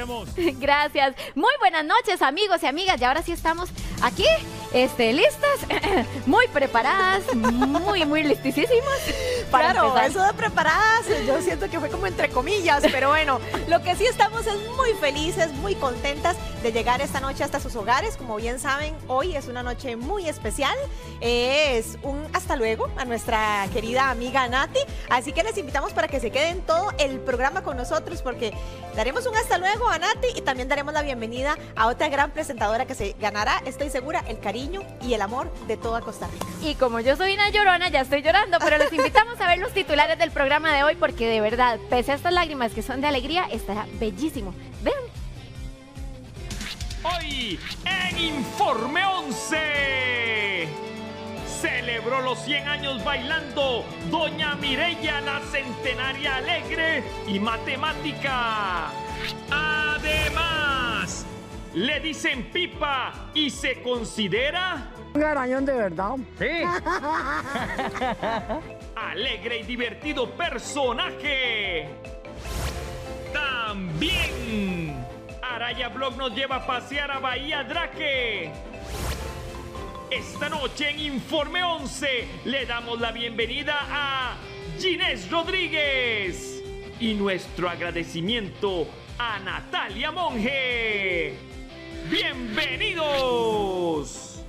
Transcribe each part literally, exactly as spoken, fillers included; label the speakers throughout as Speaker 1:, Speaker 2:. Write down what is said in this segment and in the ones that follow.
Speaker 1: queremos.
Speaker 2: Gracias. Muy buenas noches, amigos y amigas. Y ahora sí estamos aquí, este, listas, muy preparadas, muy, muy listísimas. Para
Speaker 3: claro,
Speaker 2: empezar.
Speaker 3: eso de preparadas, yo siento que fue como entre comillas, pero bueno, lo que sí estamos es muy felices, muy contentas de llegar esta noche hasta sus hogares. Como bien saben, hoy es una noche muy especial. Es un hasta luego a nuestra querida amiga Nati. Así que les invitamos para que se queden todo el programa con nosotros, porque daremos un hasta luego a Nati y también daremos la bienvenida a otra gran presentadora que se ganará, estoy segura, el cariño y el amor de toda Costa Rica.
Speaker 2: Y como yo soy una llorona, ya estoy llorando, pero les invitamos a ver los titulares del programa de hoy, porque de verdad, pese a estas lágrimas que son de alegría, estará bellísimo. Vean.
Speaker 1: Hoy en Informe once. Celebró los cien años bailando Doña Mireya, la centenaria alegre y matemática. Además, le dicen Pipa y se considera...
Speaker 4: Un garañón de verdad.
Speaker 1: Sí. Alegre y divertido personaje. También Araya Blog nos lleva a pasear a Bahía Draque. Esta noche en Informe once le damos la bienvenida a Ginés Rodríguez y nuestro agradecimiento a Natalia Monge. ¡Bienvenidos!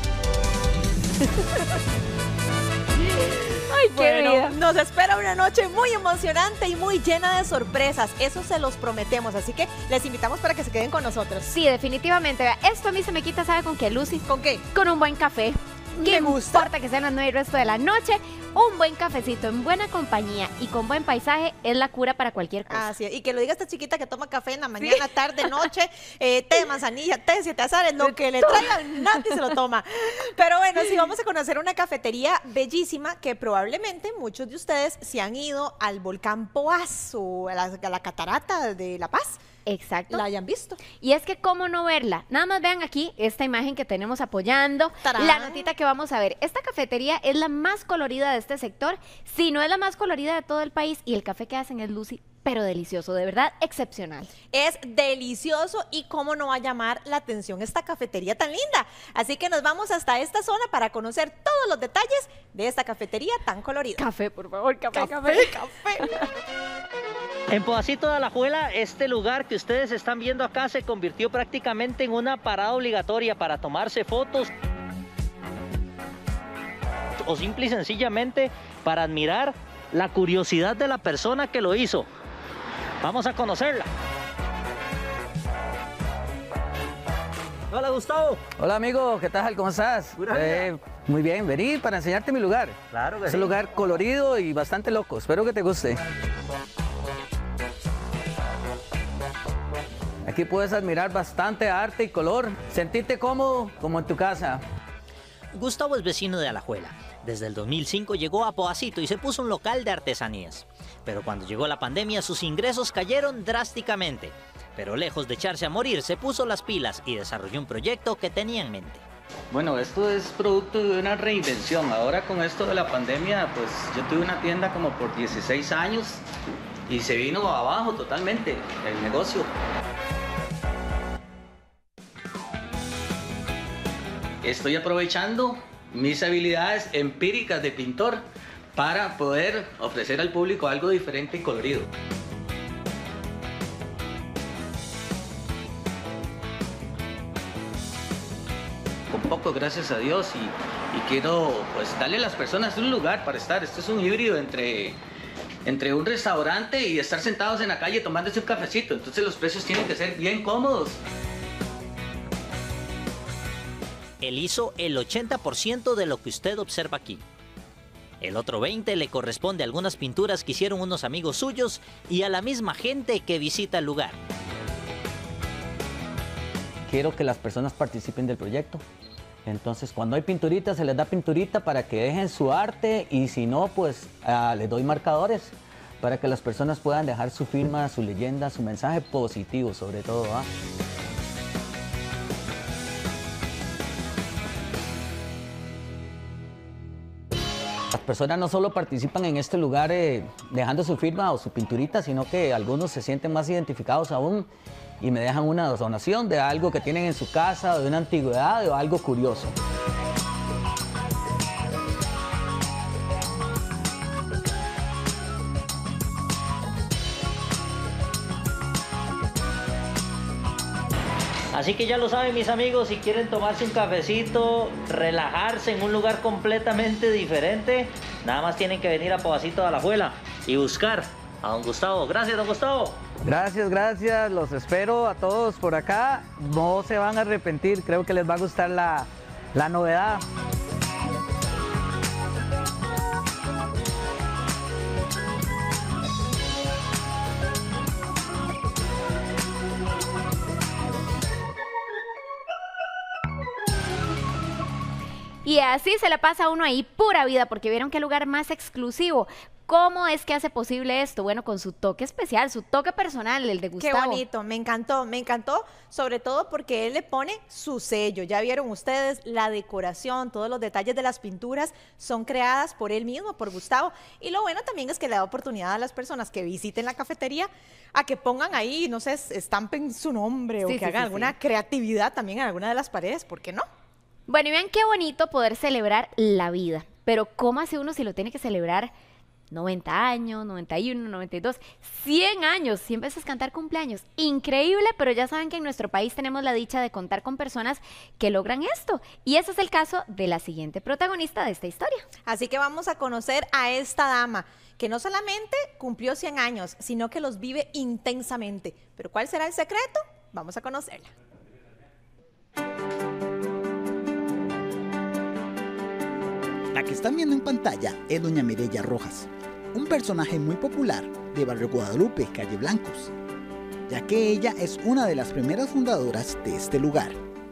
Speaker 2: Ay, qué
Speaker 3: Bueno,
Speaker 2: vida.
Speaker 3: nos espera una noche muy emocionante y muy llena de sorpresas. Eso se los prometemos, así que les invitamos para que se queden con nosotros.
Speaker 2: Sí, definitivamente. Vea, esto a mí se me quita, ¿sabe con qué, Lucy?
Speaker 3: ¿Con qué?
Speaker 2: Con un buen café. ¿Qué
Speaker 3: Me gusta.
Speaker 2: importa que sean las nueve y el resto de la noche? Un buen cafecito en buena compañía y con buen paisaje es la cura para cualquier cosa.
Speaker 3: Así es. Y que lo diga esta chiquita que toma café en la mañana, tarde, noche, eh, té de manzanilla, té de siete azares, lo que le traigan, nadie se lo toma. Pero bueno, sí, vamos a conocer una cafetería bellísima que probablemente muchos de ustedes se han ido al volcán Poás o a la, a la catarata de La Paz,
Speaker 2: Exacto.
Speaker 3: la hayan visto.
Speaker 2: Y es que cómo no verla. Nada más vean aquí esta imagen que tenemos apoyando,
Speaker 3: ¡Tarán!
Speaker 2: la notita que vamos a ver. Esta cafetería es la más colorida de este sector, si no es la más colorida de todo el país, y el café que hacen es Lucy, pero delicioso, de verdad excepcional.
Speaker 3: Es delicioso y cómo no va a llamar la atención esta cafetería tan linda. Así que nos vamos hasta esta zona para conocer todos los detalles de esta cafetería tan colorida.
Speaker 2: Café, por favor, café,
Speaker 3: Café, café.
Speaker 5: En Poacito de Alajuela, este lugar que ustedes están viendo acá se convirtió prácticamente en una parada obligatoria para tomarse fotos o simple y sencillamente para admirar la curiosidad de la persona que lo hizo. Vamos a conocerla. Hola, Gustavo.
Speaker 6: Hola amigo, ¿qué tal? ¿Cómo estás? Eh, muy bien, vení para enseñarte mi lugar.
Speaker 5: Claro que
Speaker 6: Es
Speaker 5: sí.
Speaker 6: un lugar colorido y bastante loco, espero que te guste. Aquí puedes admirar bastante arte y color, sentirte cómodo como en tu casa.
Speaker 5: Gustavo es vecino de Alajuela. Desde el dos mil cinco llegó a Poacito y se puso un local de artesanías. Pero cuando llegó la pandemia sus ingresos cayeron drásticamente. Pero lejos de echarse a morir, se puso las pilas y desarrolló un proyecto que tenía en mente.
Speaker 7: Bueno, esto es producto de una reinvención. Ahora con esto de la pandemia, pues yo tuve una tienda como por dieciséis años y se vino abajo totalmente el negocio. Estoy aprovechando mis habilidades empíricas de pintor para poder ofrecer al público algo diferente y colorido. Con poco, gracias a Dios, y, y quiero pues darle a las personas un lugar para estar. Esto es un híbrido entre, entre un restaurante y estar sentados en la calle tomándose un cafecito. Entonces los precios tienen que ser bien cómodos.
Speaker 5: Él hizo el ochenta por ciento de lo que usted observa aquí. El otro veinte por ciento le corresponde a algunas pinturas que hicieron unos amigos suyos y a la misma gente que visita el lugar.
Speaker 6: Quiero que las personas participen del proyecto. Entonces, cuando hay pinturita, se les da pinturita para que dejen su arte y si no, pues uh, les doy marcadores para que las personas puedan dejar su firma, su leyenda, su mensaje positivo sobre todo. ¿Ah? Las personas no solo participan en este lugar eh, dejando su firma o su pinturita, sino que algunos se sienten más identificados aún y me dejan una donación de algo que tienen en su casa, de una antigüedad o algo curioso.
Speaker 5: Así que ya lo saben, mis amigos, si quieren tomarse un cafecito, relajarse en un lugar completamente diferente, nada más tienen que venir a Poacito de Alajuela y buscar a don Gustavo. Gracias, don Gustavo.
Speaker 4: Gracias, gracias. Los espero a todos por acá. No se van a arrepentir. Creo que les va a gustar la, la novedad.
Speaker 2: Y así se la pasa a uno ahí, pura vida, porque vieron qué lugar más exclusivo. ¿Cómo es que hace posible esto? Bueno, con su toque especial, su toque personal, el de Gustavo.
Speaker 3: Qué bonito, me encantó, me encantó, sobre todo porque él le pone su sello. Ya vieron ustedes la decoración, todos los detalles de las pinturas son creadas por él mismo, por Gustavo. Y lo bueno también es que le da oportunidad a las personas que visiten la cafetería a que pongan ahí, no sé, estampen su nombre
Speaker 2: Sí,
Speaker 3: o
Speaker 2: sí,
Speaker 3: que hagan
Speaker 2: sí,
Speaker 3: alguna
Speaker 2: sí.
Speaker 3: creatividad también en alguna de las paredes, ¿por qué no?
Speaker 2: Bueno, y vean qué bonito poder celebrar la vida. Pero ¿cómo hace uno si lo tiene que celebrar noventa años, noventa y uno, noventa y dos, cien años? Siempre es cantar cumpleaños. Increíble, pero ya saben que en nuestro país tenemos la dicha de contar con personas que logran esto. Y ese es el caso de la siguiente protagonista de esta historia.
Speaker 3: Así que vamos a conocer a esta dama, que no solamente cumplió cien años, sino que los vive intensamente. ¿Pero cuál será el secreto? Vamos a conocerla.
Speaker 8: La que están viendo en pantalla es doña Mireya Rojas, un personaje muy popular de Barrio Guadalupe, Calle Blancos, ya que ella es una de las primeras fundadoras de este lugar.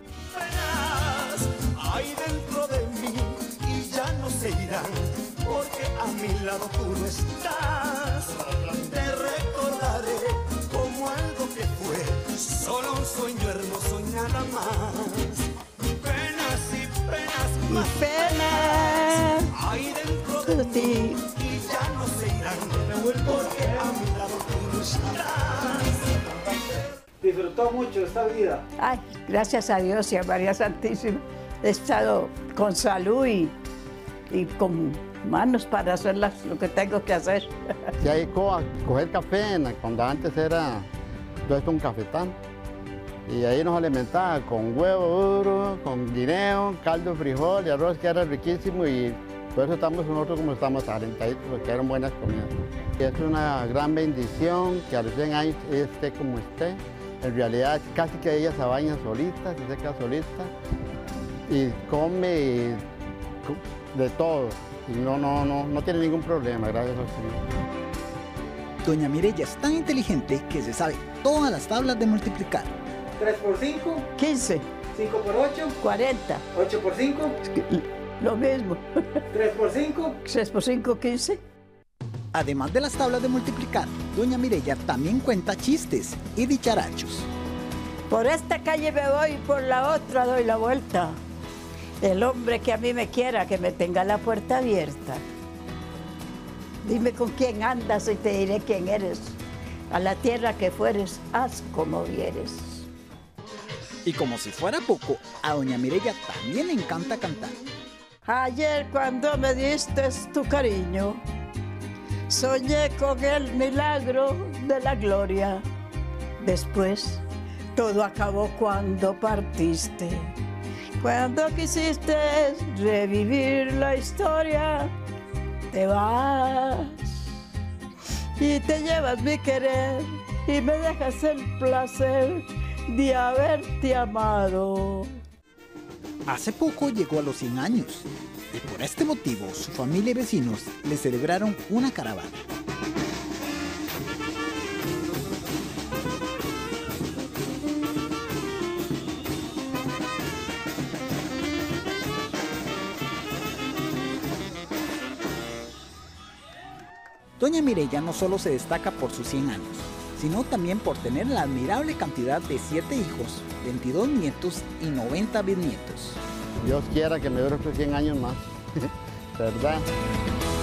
Speaker 9: Hay dentro de mí y ya no se irán, porque a mi lado tú no estás. Te recordaré como algo que fue, solo un sueño hermoso y nada más. Penas y penas
Speaker 10: Y
Speaker 9: más
Speaker 10: penas
Speaker 9: hay dentro de
Speaker 10: de ti.
Speaker 9: mí y ya no se irán, porque a mi lado tú no estás.
Speaker 4: Disfrutó mucho esta vida.
Speaker 10: Ay, gracias a Dios y a María Santísima. He estado con salud y, y con manos para hacer las- lo que tengo que hacer.
Speaker 11: Se dedicó a coger café en la- cuando antes era todo esto un cafetán. Y ahí nos alimentaba con huevo duro, con guineo, caldo, frijol y arroz, que era riquísimo. Y por eso estamos nosotros como estamos alentaditos, porque eran buenas comidas. Y es una gran bendición que a los cien años ella esté como esté. En realidad casi que ella se baña solita, se seca solita y come y co- de todo. Y no, no, no, no tiene ningún problema, gracias al Señor.
Speaker 8: Doña Mireya es tan inteligente que se sabe todas las tablas de multiplicar.
Speaker 4: tres por cinco,
Speaker 10: quince,
Speaker 4: cinco por ocho,
Speaker 10: cuarenta,
Speaker 4: ocho por cinco,
Speaker 10: lo mismo.
Speaker 4: tres por cinco.
Speaker 10: seis por cinco, quince.
Speaker 8: Además de las tablas de multiplicar, doña Mireya también cuenta chistes y dicharachos.
Speaker 10: Por esta calle me voy y por la otra doy la vuelta. El hombre que a mí me quiera, que me tenga la puerta abierta. Dime con quién andas y te diré quién eres. A la tierra que fueres, haz como vieres.
Speaker 8: Y como si fuera poco, a doña Mireya también le encanta cantar.
Speaker 10: Ayer cuando me diste tu cariño, soñé con el milagro de la gloria. Después, todo acabó cuando partiste. Cuando quisiste revivir la historia, te vas y te llevas mi querer y me dejas el placer de haberte amado.
Speaker 8: Hace poco llegó a los cien años y por este motivo su familia y vecinos le celebraron una caravana. Doña Mireya no solo se destaca por sus cien años, sino también por tener la admirable cantidad de siete hijos, veintidós nietos y noventa bisnietos.
Speaker 11: Dios quiera que me dure otros cien años más, ¿verdad?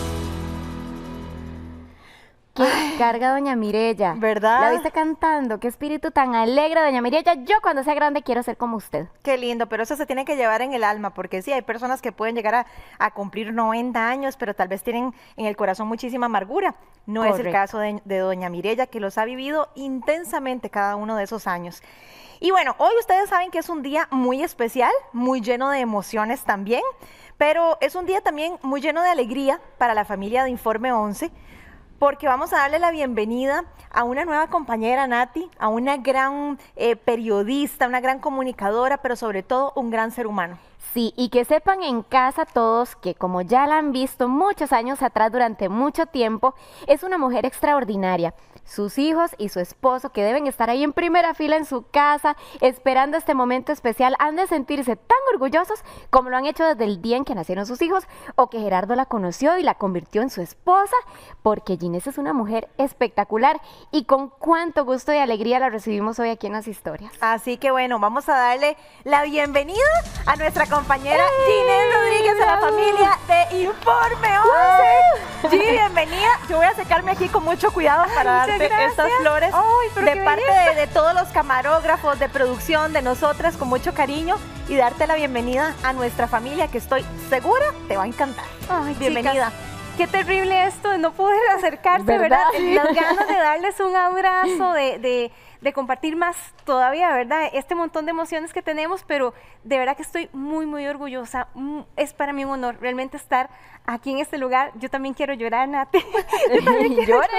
Speaker 2: carga doña Mireya.
Speaker 3: ¿Verdad?
Speaker 2: La viste cantando, qué espíritu tan alegre, doña Mireya. Yo cuando sea grande quiero ser como usted.
Speaker 3: Qué lindo, pero eso se tiene que llevar en el alma, porque sí, hay personas que pueden llegar a, a cumplir noventa años, pero tal vez tienen en el corazón muchísima amargura. No es el
Speaker 2: Correcto.
Speaker 3: caso de, de doña Mireya, que los ha vivido intensamente cada uno de esos años. Y bueno, hoy ustedes saben que es un día muy especial, muy lleno de emociones también, pero es un día también muy lleno de alegría para la familia de Informe once, porque vamos a darle la bienvenida a una nueva compañera, Nati, a una gran eh, periodista, una gran comunicadora, pero sobre todo un gran ser humano.
Speaker 2: Sí, y que sepan en casa todos que como ya la han visto muchos años atrás durante mucho tiempo, es una mujer extraordinaria. Sus hijos y su esposo, que deben estar ahí en primera fila en su casa, esperando este momento especial, han de sentirse tan orgullosos como lo han hecho desde el día en que nacieron sus hijos, o que Gerardo la conoció y la convirtió en su esposa, porque Ginés es una mujer espectacular, y con cuánto gusto y alegría la recibimos hoy aquí en Las Historias.
Speaker 3: Así que bueno, vamos a darle la bienvenida a nuestra compañera Ginés Rodríguez, a la familia de Informe once. Gini, bienvenida. Yo voy a secarme aquí con mucho cuidado para darte estas flores de parte de, de todos los camarógrafos, de producción, de nosotras, con mucho cariño, y darte la bienvenida a nuestra familia, que estoy segura te va a encantar.
Speaker 12: Ay,
Speaker 3: bienvenida.
Speaker 12: Chicas, qué terrible esto de no poder acercarse, ¿verdad?
Speaker 2: ¿Verdad?
Speaker 12: Las ganas de darles un abrazo, de, de, de compartir más todavía, ¿verdad? Este montón de emociones que tenemos, pero de verdad que estoy muy, muy orgullosa. Es para mí un honor realmente estar aquí en este lugar. Yo también quiero llorar, Nati. Yo también quiero llorar.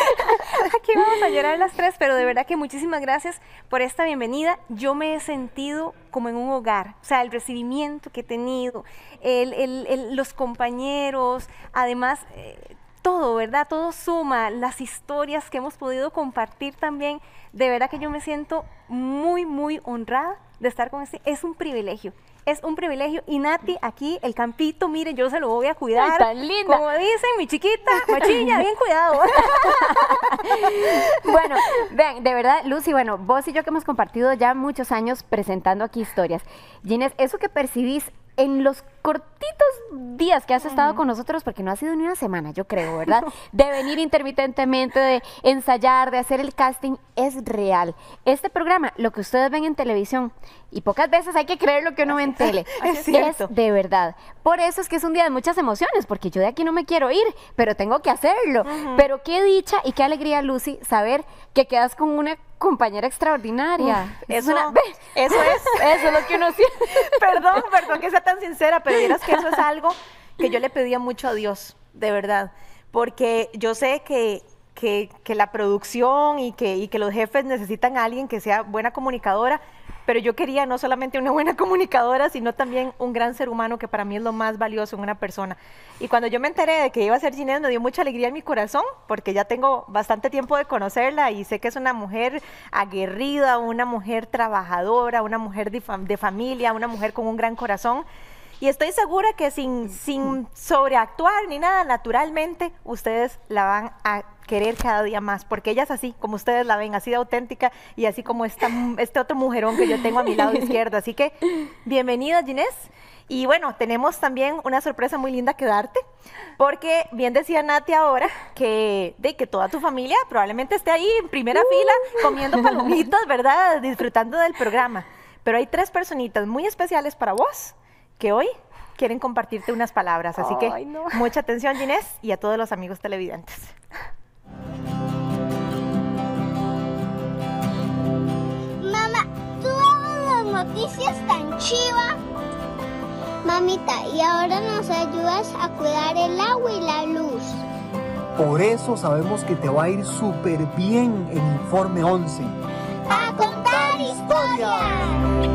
Speaker 12: Aquí vamos a llorar las tres, pero de verdad que muchísimas gracias por esta bienvenida. Yo me he sentido como en un hogar, o sea, el recibimiento que he tenido, el, el, el, los compañeros, además, eh, todo, ¿verdad? Todo suma, las historias que hemos podido compartir también. De verdad que yo me siento muy, muy honrada de estar con este. Es un privilegio. Es un privilegio. Y Nati, aquí, el campito, mire, yo se lo voy a cuidar.
Speaker 2: Ay, tan linda.
Speaker 12: Como dicen, mi chiquita, machilla, bien cuidado.
Speaker 2: Bueno, vean, de verdad, Lucy, bueno, vos y yo que hemos compartido ya muchos años presentando aquí historias. Ginés, eso que percibís en los cortitos días que has estado con nosotros, porque no ha sido ni una semana, yo creo, ¿verdad? De venir intermitentemente, de ensayar, de hacer el casting, es real. Este programa, lo que ustedes ven en televisión, y pocas veces hay que creer lo que uno ve en tele,
Speaker 3: Es cierto.
Speaker 2: es de verdad. Por eso es que es un día de muchas emociones, porque yo de aquí no me quiero ir, pero tengo que hacerlo. Pero qué dicha y qué alegría, Lucy, saber que quedas con una compañera extraordinaria.
Speaker 3: Uf,
Speaker 2: Es
Speaker 3: eso,
Speaker 2: una-
Speaker 3: eso es.
Speaker 2: Eso es lo que uno siente.
Speaker 3: Perdón, perdón que sea tan sincera, pero vieras que eso es algo que yo le pedía mucho a Dios, de verdad, porque yo sé que, que, que la producción y que, y que los jefes necesitan a alguien que sea buena comunicadora, pero yo quería no solamente una buena comunicadora, sino también un gran ser humano, que para mí es lo más valioso en una persona. Y cuando yo me enteré de que iba a ser Ginés, me dio mucha alegría en mi corazón, porque ya tengo bastante tiempo de conocerla y sé que es una mujer aguerrida, una mujer trabajadora, una mujer de, fam- de familia, una mujer con un gran corazón. Y estoy segura que sin, sin sobreactuar ni nada, naturalmente, ustedes la van a querer cada día más, porque ella es así, como ustedes la ven, así de auténtica y así como esta, este otro mujerón que yo tengo a mi lado izquierdo. Así que, bienvenida, Ginés. Y bueno, tenemos también una sorpresa muy linda que darte, porque bien decía Nati ahora que, de que toda tu familia probablemente esté ahí en primera fila comiendo palomitas, ¿verdad? Disfrutando del programa. Pero hay tres personitas muy especiales para vos que hoy quieren compartirte unas palabras. Así que
Speaker 12: Ay, no.
Speaker 3: mucha atención, Ginés, y a todos los amigos televidentes.
Speaker 13: Mamá, ¿tú dabas las noticias tan chiva? Mamita, y ahora nos ayudas a cuidar el agua y la luz.
Speaker 14: Por eso sabemos que te va a ir súper bien en Informe once.
Speaker 13: ¡A contar historias!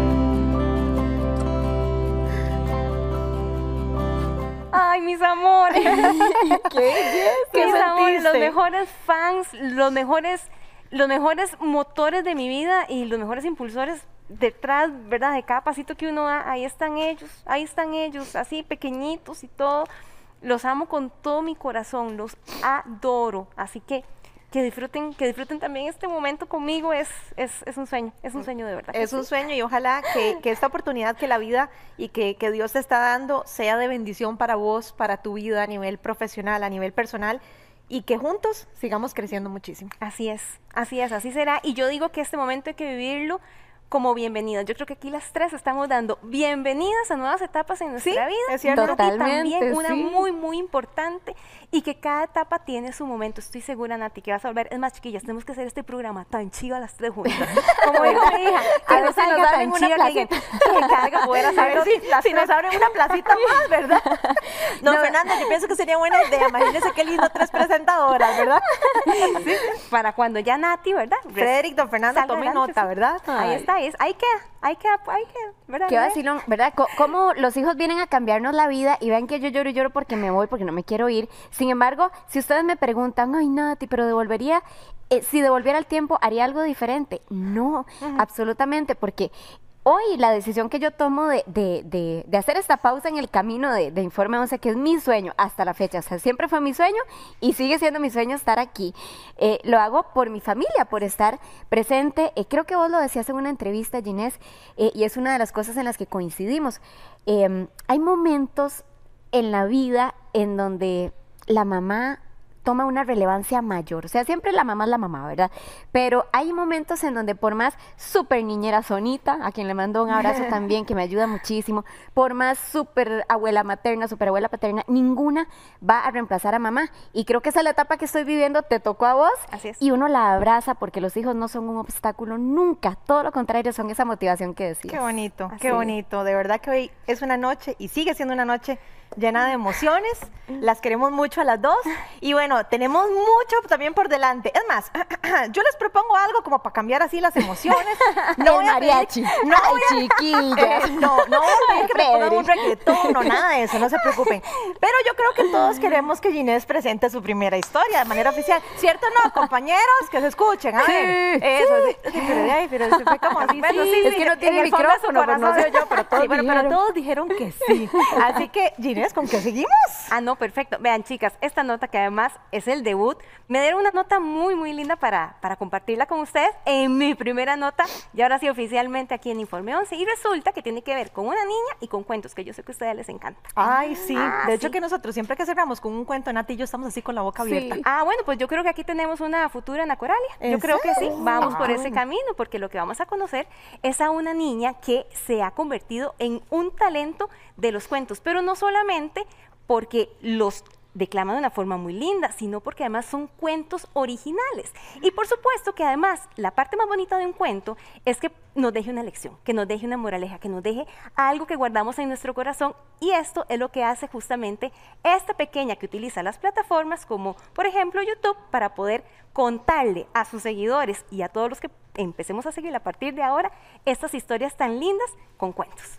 Speaker 12: Ay, mis amores.
Speaker 3: ¡Qué belleza!
Speaker 12: Mis amores, los
Speaker 3: sentiste?
Speaker 12: mejores fans, los mejores, los mejores motores de mi vida y los mejores impulsores detrás, ¿verdad? De cada pasito que uno da, ahí están ellos, ahí están ellos, así pequeñitos y todo. Los amo con todo mi corazón, los adoro. Así que que disfruten, que disfruten también este momento conmigo, es, es, es un sueño, es un sueño de verdad.
Speaker 3: Es un sueño, y ojalá que, que esta oportunidad que la vida y que, que Dios te está dando sea de bendición para vos, para tu vida a nivel profesional, a nivel personal, y que juntos sigamos creciendo muchísimo.
Speaker 12: Así es, así es, así será. Y yo digo que este momento hay que vivirlo como bienvenidos. Yo creo que aquí las tres estamos dando bienvenidas a nuevas etapas en nuestra
Speaker 3: Sí,
Speaker 12: vida.
Speaker 3: es cierto.
Speaker 12: Totalmente, también una
Speaker 2: sí.
Speaker 12: muy, muy importante y que cada etapa tiene su momento. Estoy segura, Nati, que vas a volver. Es más, chiquillas, tenemos que hacer este programa tan chido las tres juntas. Como dijo mi hija,
Speaker 2: A
Speaker 12: que
Speaker 2: ver
Speaker 12: nos
Speaker 2: si nos
Speaker 12: salga
Speaker 2: abren
Speaker 12: tan
Speaker 2: una
Speaker 12: chido que, que, que caiga poder hacer
Speaker 3: A ver si,
Speaker 12: las
Speaker 3: si
Speaker 12: tres.
Speaker 3: nos abren una placita más, ¿verdad? No,
Speaker 12: No.
Speaker 3: Fernanda, yo pienso que sería buena idea. Imagínense qué lindo tres presentadoras, ¿verdad?
Speaker 12: Sí, para cuando ya Nati, ¿verdad?
Speaker 3: Frederick, don Fernando,
Speaker 12: Salga
Speaker 3: tome
Speaker 12: adelante,
Speaker 3: nota,
Speaker 12: sí.
Speaker 3: ¿verdad?
Speaker 12: Ahí
Speaker 2: Ay.
Speaker 12: está, ahí, es, ahí queda, ahí queda, ahí queda, ¿verdad?
Speaker 2: Qué vacilón, ¿verdad? Co- Cómo los hijos vienen a cambiarnos la vida y ven que yo lloro y lloro porque me voy, porque no me quiero ir. Sin embargo, si ustedes me preguntan, ay, Nati, pero devolvería, eh, si devolviera el tiempo, ¿haría algo diferente? No, absolutamente, porque hoy la decisión que yo tomo de, de, de, de hacer esta pausa en el camino de, de Informe once, que es mi sueño hasta la fecha, o sea, siempre fue mi sueño y sigue siendo mi sueño estar aquí. Eh, lo hago por mi familia, por estar presente. Eh, creo que vos lo decías en una entrevista, Ginés, eh, y es una de las cosas en las que coincidimos. Eh, hay momentos en la vida en donde la mamá toma una relevancia mayor. O sea, siempre la mamá es la mamá, ¿verdad? Pero hay momentos en donde por más súper niñera Sonita, a quien le mando un abrazo también, que me ayuda muchísimo, por más súper abuela materna, súper abuela paterna, ninguna va a reemplazar a mamá. Y creo que esa es la etapa que estoy viviendo, te tocó a vos.
Speaker 12: Así es.
Speaker 2: Y uno la abraza porque los hijos no son un obstáculo nunca. Todo lo contrario, son esa motivación que decías.
Speaker 3: Qué bonito,
Speaker 12: Así
Speaker 3: qué
Speaker 12: es.
Speaker 3: bonito. De verdad que hoy es una noche y sigue siendo una noche llena de emociones. Las queremos mucho a las dos. Y bueno, tenemos mucho también por delante. Es más, yo les propongo algo como para cambiar así las emociones.
Speaker 2: El
Speaker 3: voy a pedir-
Speaker 2: mariachi.
Speaker 3: no,
Speaker 2: Ay,
Speaker 3: voy a-
Speaker 2: chiquillas.
Speaker 3: Eh, no, no voy a pedir que me pongan un
Speaker 2: Frederick.
Speaker 3: reggaetón, no, nada de eso, no se preocupen. Pero yo creo que todos queremos que Ginés presente su primera historia de manera oficial. ¿Cierto o no, compañeros? Que se escuchen. A ver.
Speaker 2: Sí,
Speaker 3: Eso, sí. Sí, pero de ahí, pero se fue como así.
Speaker 2: Bueno, sí,
Speaker 3: sí,
Speaker 2: es que no
Speaker 3: en
Speaker 2: tiene
Speaker 3: el fondo de su
Speaker 2: micrófono, pues, no
Speaker 3: corazón.
Speaker 2: sé yo, pero todos
Speaker 3: Sí, bueno, pero
Speaker 2: dijeron.
Speaker 3: todos dijeron que sí. Así que, Ginés, ¿con qué seguimos?
Speaker 12: Ah, no, perfecto. Vean, chicas, esta nota que además es el debut, me dieron una nota muy, muy linda para, para compartirla con ustedes en mi primera nota, y ahora sí oficialmente aquí en Informe once, y resulta que tiene que ver con una niña y con cuentos, que yo sé que a ustedes les encanta.
Speaker 3: Ay, sí.
Speaker 12: Ah,
Speaker 3: de hecho,
Speaker 12: sí.
Speaker 3: que nosotros siempre que cerramos con un cuento, Nati y yo estamos así con la boca
Speaker 2: Sí.
Speaker 3: abierta.
Speaker 12: Ah, bueno, pues yo creo que aquí tenemos una futura Ana Coralia. Yo
Speaker 3: ¿En
Speaker 12: creo que sí,
Speaker 3: serio?
Speaker 12: vamos por
Speaker 3: Ah,
Speaker 12: ese
Speaker 3: bueno.
Speaker 12: camino, porque lo que vamos a conocer es a una niña que se ha convertido en un talento de los cuentos, pero no solamente porque los declama de una forma muy linda, sino porque además son cuentos originales. Y por supuesto que además la parte más bonita de un cuento es que nos deje una lección, que nos deje una moraleja, que nos deje algo que guardamos en nuestro corazón, y esto es lo que hace justamente esta pequeña que utiliza las plataformas como por ejemplo YouTube para poder contarle a sus seguidores y a todos los que empecemos a seguir a partir de ahora estas historias tan lindas con cuentos.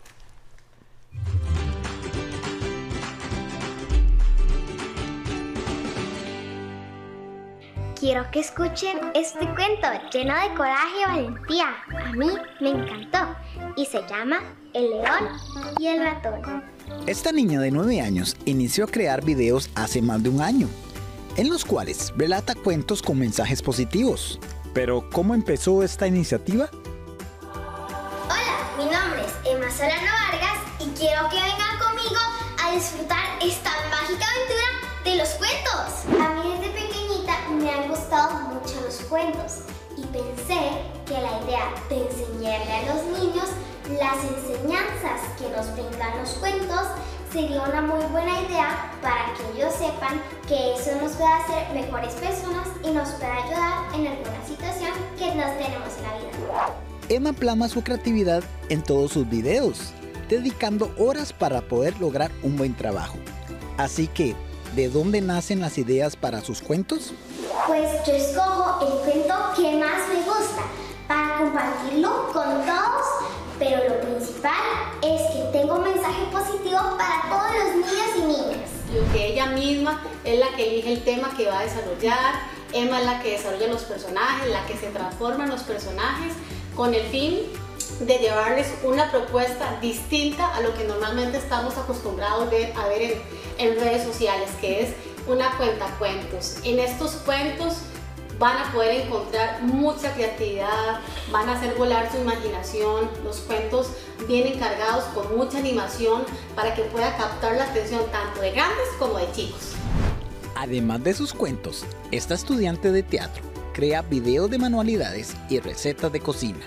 Speaker 13: Quiero que escuchen este cuento lleno de coraje y valentía. A mí me encantó y se llama El león y el ratón.
Speaker 8: Esta niña de nueve años inició a crear videos hace más de un año, en los cuales relata cuentos con mensajes positivos. Pero, ¿cómo empezó esta iniciativa?
Speaker 13: Hola, mi nombre es Emma Solano Vargas y quiero que vengan conmigo a disfrutar esta mágica aventura de los cuentos. A mí desde pequeñita me han gustado mucho los cuentos y pensé que la idea de enseñarle a los niños las enseñanzas que nos brindan los cuentos sería una muy buena idea para que ellos sepan que eso nos puede hacer mejores personas y nos puede ayudar en alguna situación que nos tenemos en la vida.
Speaker 8: Emma plasma su creatividad en todos sus videos, dedicando horas para poder lograr un buen trabajo. Así que, ¿de dónde nacen las ideas para sus cuentos?
Speaker 13: Pues yo escojo el cuento que más me gusta para compartirlo con todos, pero lo principal es que tengo un mensaje positivo para todos los niños y niñas.
Speaker 15: Lo que ella misma es la que elige el tema que va a desarrollar, Emma es la que desarrolla los personajes, la que se transforma en los personajes, con el fin de llevarles una propuesta distinta a lo que normalmente estamos acostumbrados de, a ver en, en redes sociales, que es una cuentacuentos. En estos cuentos van a poder encontrar mucha creatividad, van a hacer volar su imaginación. Los cuentos vienen cargados con mucha animación para que pueda captar la atención tanto de grandes como de chicos.
Speaker 8: Además de sus cuentos, esta estudiante de teatro crea videos de manualidades y recetas de cocina.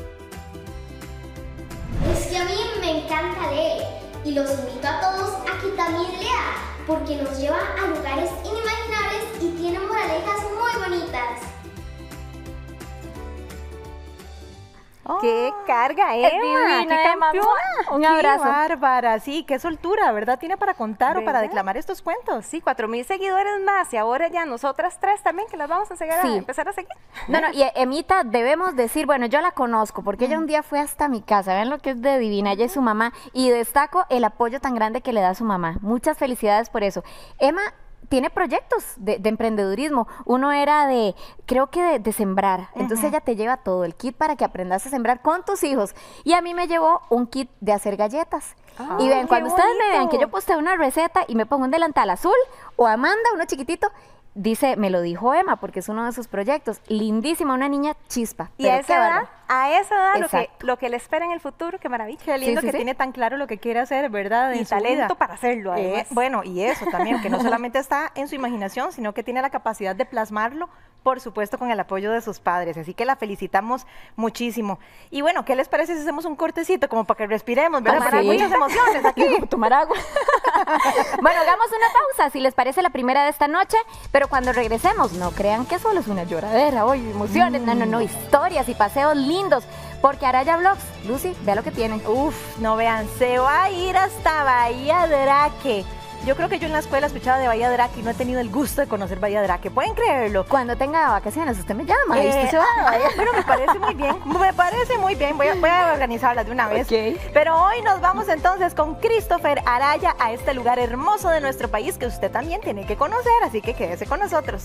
Speaker 13: Es que a mí me encanta leer y los invito a todos a que también lean, porque nos lleva a lugares inimaginables y tiene moralejas muy bonitas.
Speaker 12: ¡Qué carga, Emma!
Speaker 2: divina,
Speaker 12: ¡Qué
Speaker 2: Emma.
Speaker 12: campeona!
Speaker 2: Un abrazo.
Speaker 3: ¡Qué bárbara! Sí, qué soltura, ¿verdad? Tiene para contar o para
Speaker 12: ¿Verdad?
Speaker 3: declamar estos cuentos.
Speaker 12: Sí, cuatro mil seguidores más y ahora ya nosotras tres también que las vamos a, seguir a
Speaker 2: Sí.
Speaker 12: empezar a seguir.
Speaker 2: No, no, y Emita, debemos decir, bueno, yo la conozco porque ella un día fue hasta mi casa, vean lo que es de divina, ella es su mamá, y destaco el apoyo tan grande que le da su mamá. Muchas felicidades por eso. Emma tiene proyectos de, de emprendedurismo. Uno era de, creo que de, de sembrar. Entonces
Speaker 3: Ujú.
Speaker 2: ella te lleva todo, el kit para que aprendas a sembrar con tus hijos. Y a mí me llevó un kit de hacer galletas.
Speaker 12: Ah,
Speaker 2: y vean,
Speaker 12: qué
Speaker 2: cuando ustedes me vean que
Speaker 12: bonito.
Speaker 2: yo posteo una receta y me pongo un delantal azul, o Amanda, uno chiquitito, dice, me lo dijo Emma, porque es uno de sus proyectos. Lindísima, una niña chispa.
Speaker 12: Y
Speaker 2: pero
Speaker 12: a
Speaker 2: qué
Speaker 12: esa edad,
Speaker 2: bárbaro.
Speaker 12: a esa edad lo que,
Speaker 2: Exacto.
Speaker 12: lo que le espera en el futuro, qué maravilla.
Speaker 3: Qué lindo
Speaker 2: Sí, sí,
Speaker 3: que
Speaker 2: sí.
Speaker 3: tiene tan claro lo que quiere hacer, ¿verdad?
Speaker 12: Y
Speaker 3: en su
Speaker 12: talento
Speaker 3: vida.
Speaker 12: para hacerlo,
Speaker 3: Eh,
Speaker 12: además.
Speaker 3: bueno, y eso también, que no solamente está en su imaginación, sino que tiene la capacidad de plasmarlo, por supuesto, con el apoyo de sus padres. Así que la felicitamos muchísimo. Y bueno, ¿qué les parece si hacemos un cortecito como para que respiremos, ¿verdad?
Speaker 2: Ah,
Speaker 3: Porque hay
Speaker 2: sí.
Speaker 3: muchas emociones aquí.
Speaker 2: Tomar agua. Bueno, hagamos una pausa, si les parece la primera de esta noche, pero cuando regresemos, no crean que solo es una lloradera, hoy emociones, no, no, no, historias y paseos lindos, porque Araya Vlogs, Lucy, vea lo que tienen.
Speaker 3: Uf, no vean, se va a ir hasta Bahía Draque. Yo creo que yo en la escuela escuchaba de Bahía Draque y no he tenido el gusto de conocer Bahía Draque. ¿Pueden creerlo?
Speaker 2: Cuando tenga vacaciones, usted me llama, y
Speaker 3: Eh,
Speaker 2: usted se va.
Speaker 3: ah, bueno, me parece muy bien, me parece muy bien, voy a, voy a organizarlas de una vez.
Speaker 2: Ok.
Speaker 3: Pero hoy nos vamos entonces con Christopher Araya a este lugar hermoso de nuestro país que usted también tiene que conocer, así que quédese con nosotros.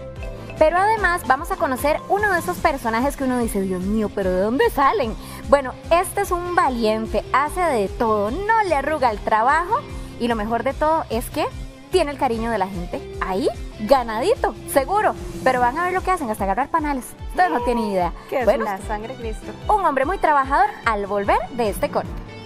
Speaker 2: Pero además vamos a conocer uno de esos personajes que uno dice, Dios mío, pero ¿de dónde salen? Bueno, este es un valiente, hace de todo, no le arruga el trabajo y lo mejor de todo es que tiene el cariño de la gente. Ahí, ganadito, seguro. Pero van a ver lo que hacen, hasta agarrar panales. Ustedes no tienen idea.
Speaker 12: Que es
Speaker 2: Bueno,
Speaker 12: la sangre de Cristo.
Speaker 2: un hombre muy trabajador al volver de este corte.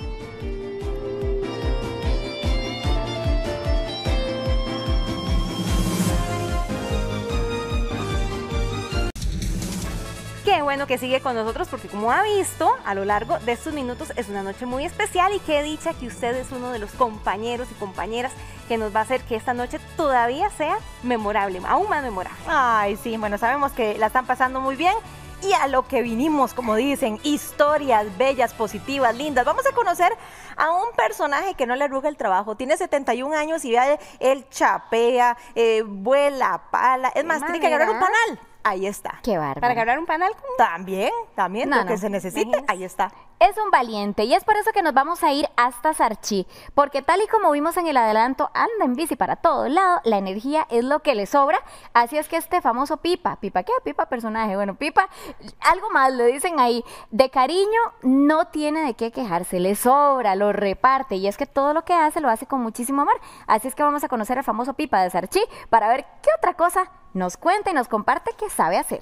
Speaker 12: Qué bueno que sigue con nosotros porque como ha visto a lo largo de estos minutos es una noche muy especial y qué dicha que usted es uno de los compañeros y compañeras que nos va a hacer que esta noche todavía sea memorable, aún más memorable.
Speaker 3: Ay, sí, bueno, sabemos que la están pasando muy bien. Y a lo que vinimos, como dicen, historias bellas, positivas, lindas. Vamos a conocer a un personaje que no le arruga el trabajo. Tiene setenta y un años y vea, él chapea, eh, vuela pala. Es más,
Speaker 12: Emma,
Speaker 3: tiene que agarrar un
Speaker 12: mira.
Speaker 3: panal. Ahí está.
Speaker 2: Qué bárbaro.
Speaker 12: Para agarrar un panal, ¿cómo?
Speaker 3: También, también,
Speaker 2: No,
Speaker 3: lo que
Speaker 2: no,
Speaker 3: se necesite,
Speaker 12: imagínese.
Speaker 3: ahí está.
Speaker 2: Es un valiente y es por eso que nos vamos a ir hasta Sarchí, porque tal y como vimos en el adelanto, anda en bici para todo lado, la energía es lo que le sobra, así es que este famoso Pipa, ¿Pipa qué? Pipa personaje, bueno, Pipa, algo más le dicen ahí, de cariño no tiene de qué quejarse, le sobra, lo reparte y es que todo lo que hace lo hace con muchísimo amor, así es que vamos a conocer al famoso Pipa de Sarchí para ver qué otra cosa nos cuenta y nos comparte que sabe hacer.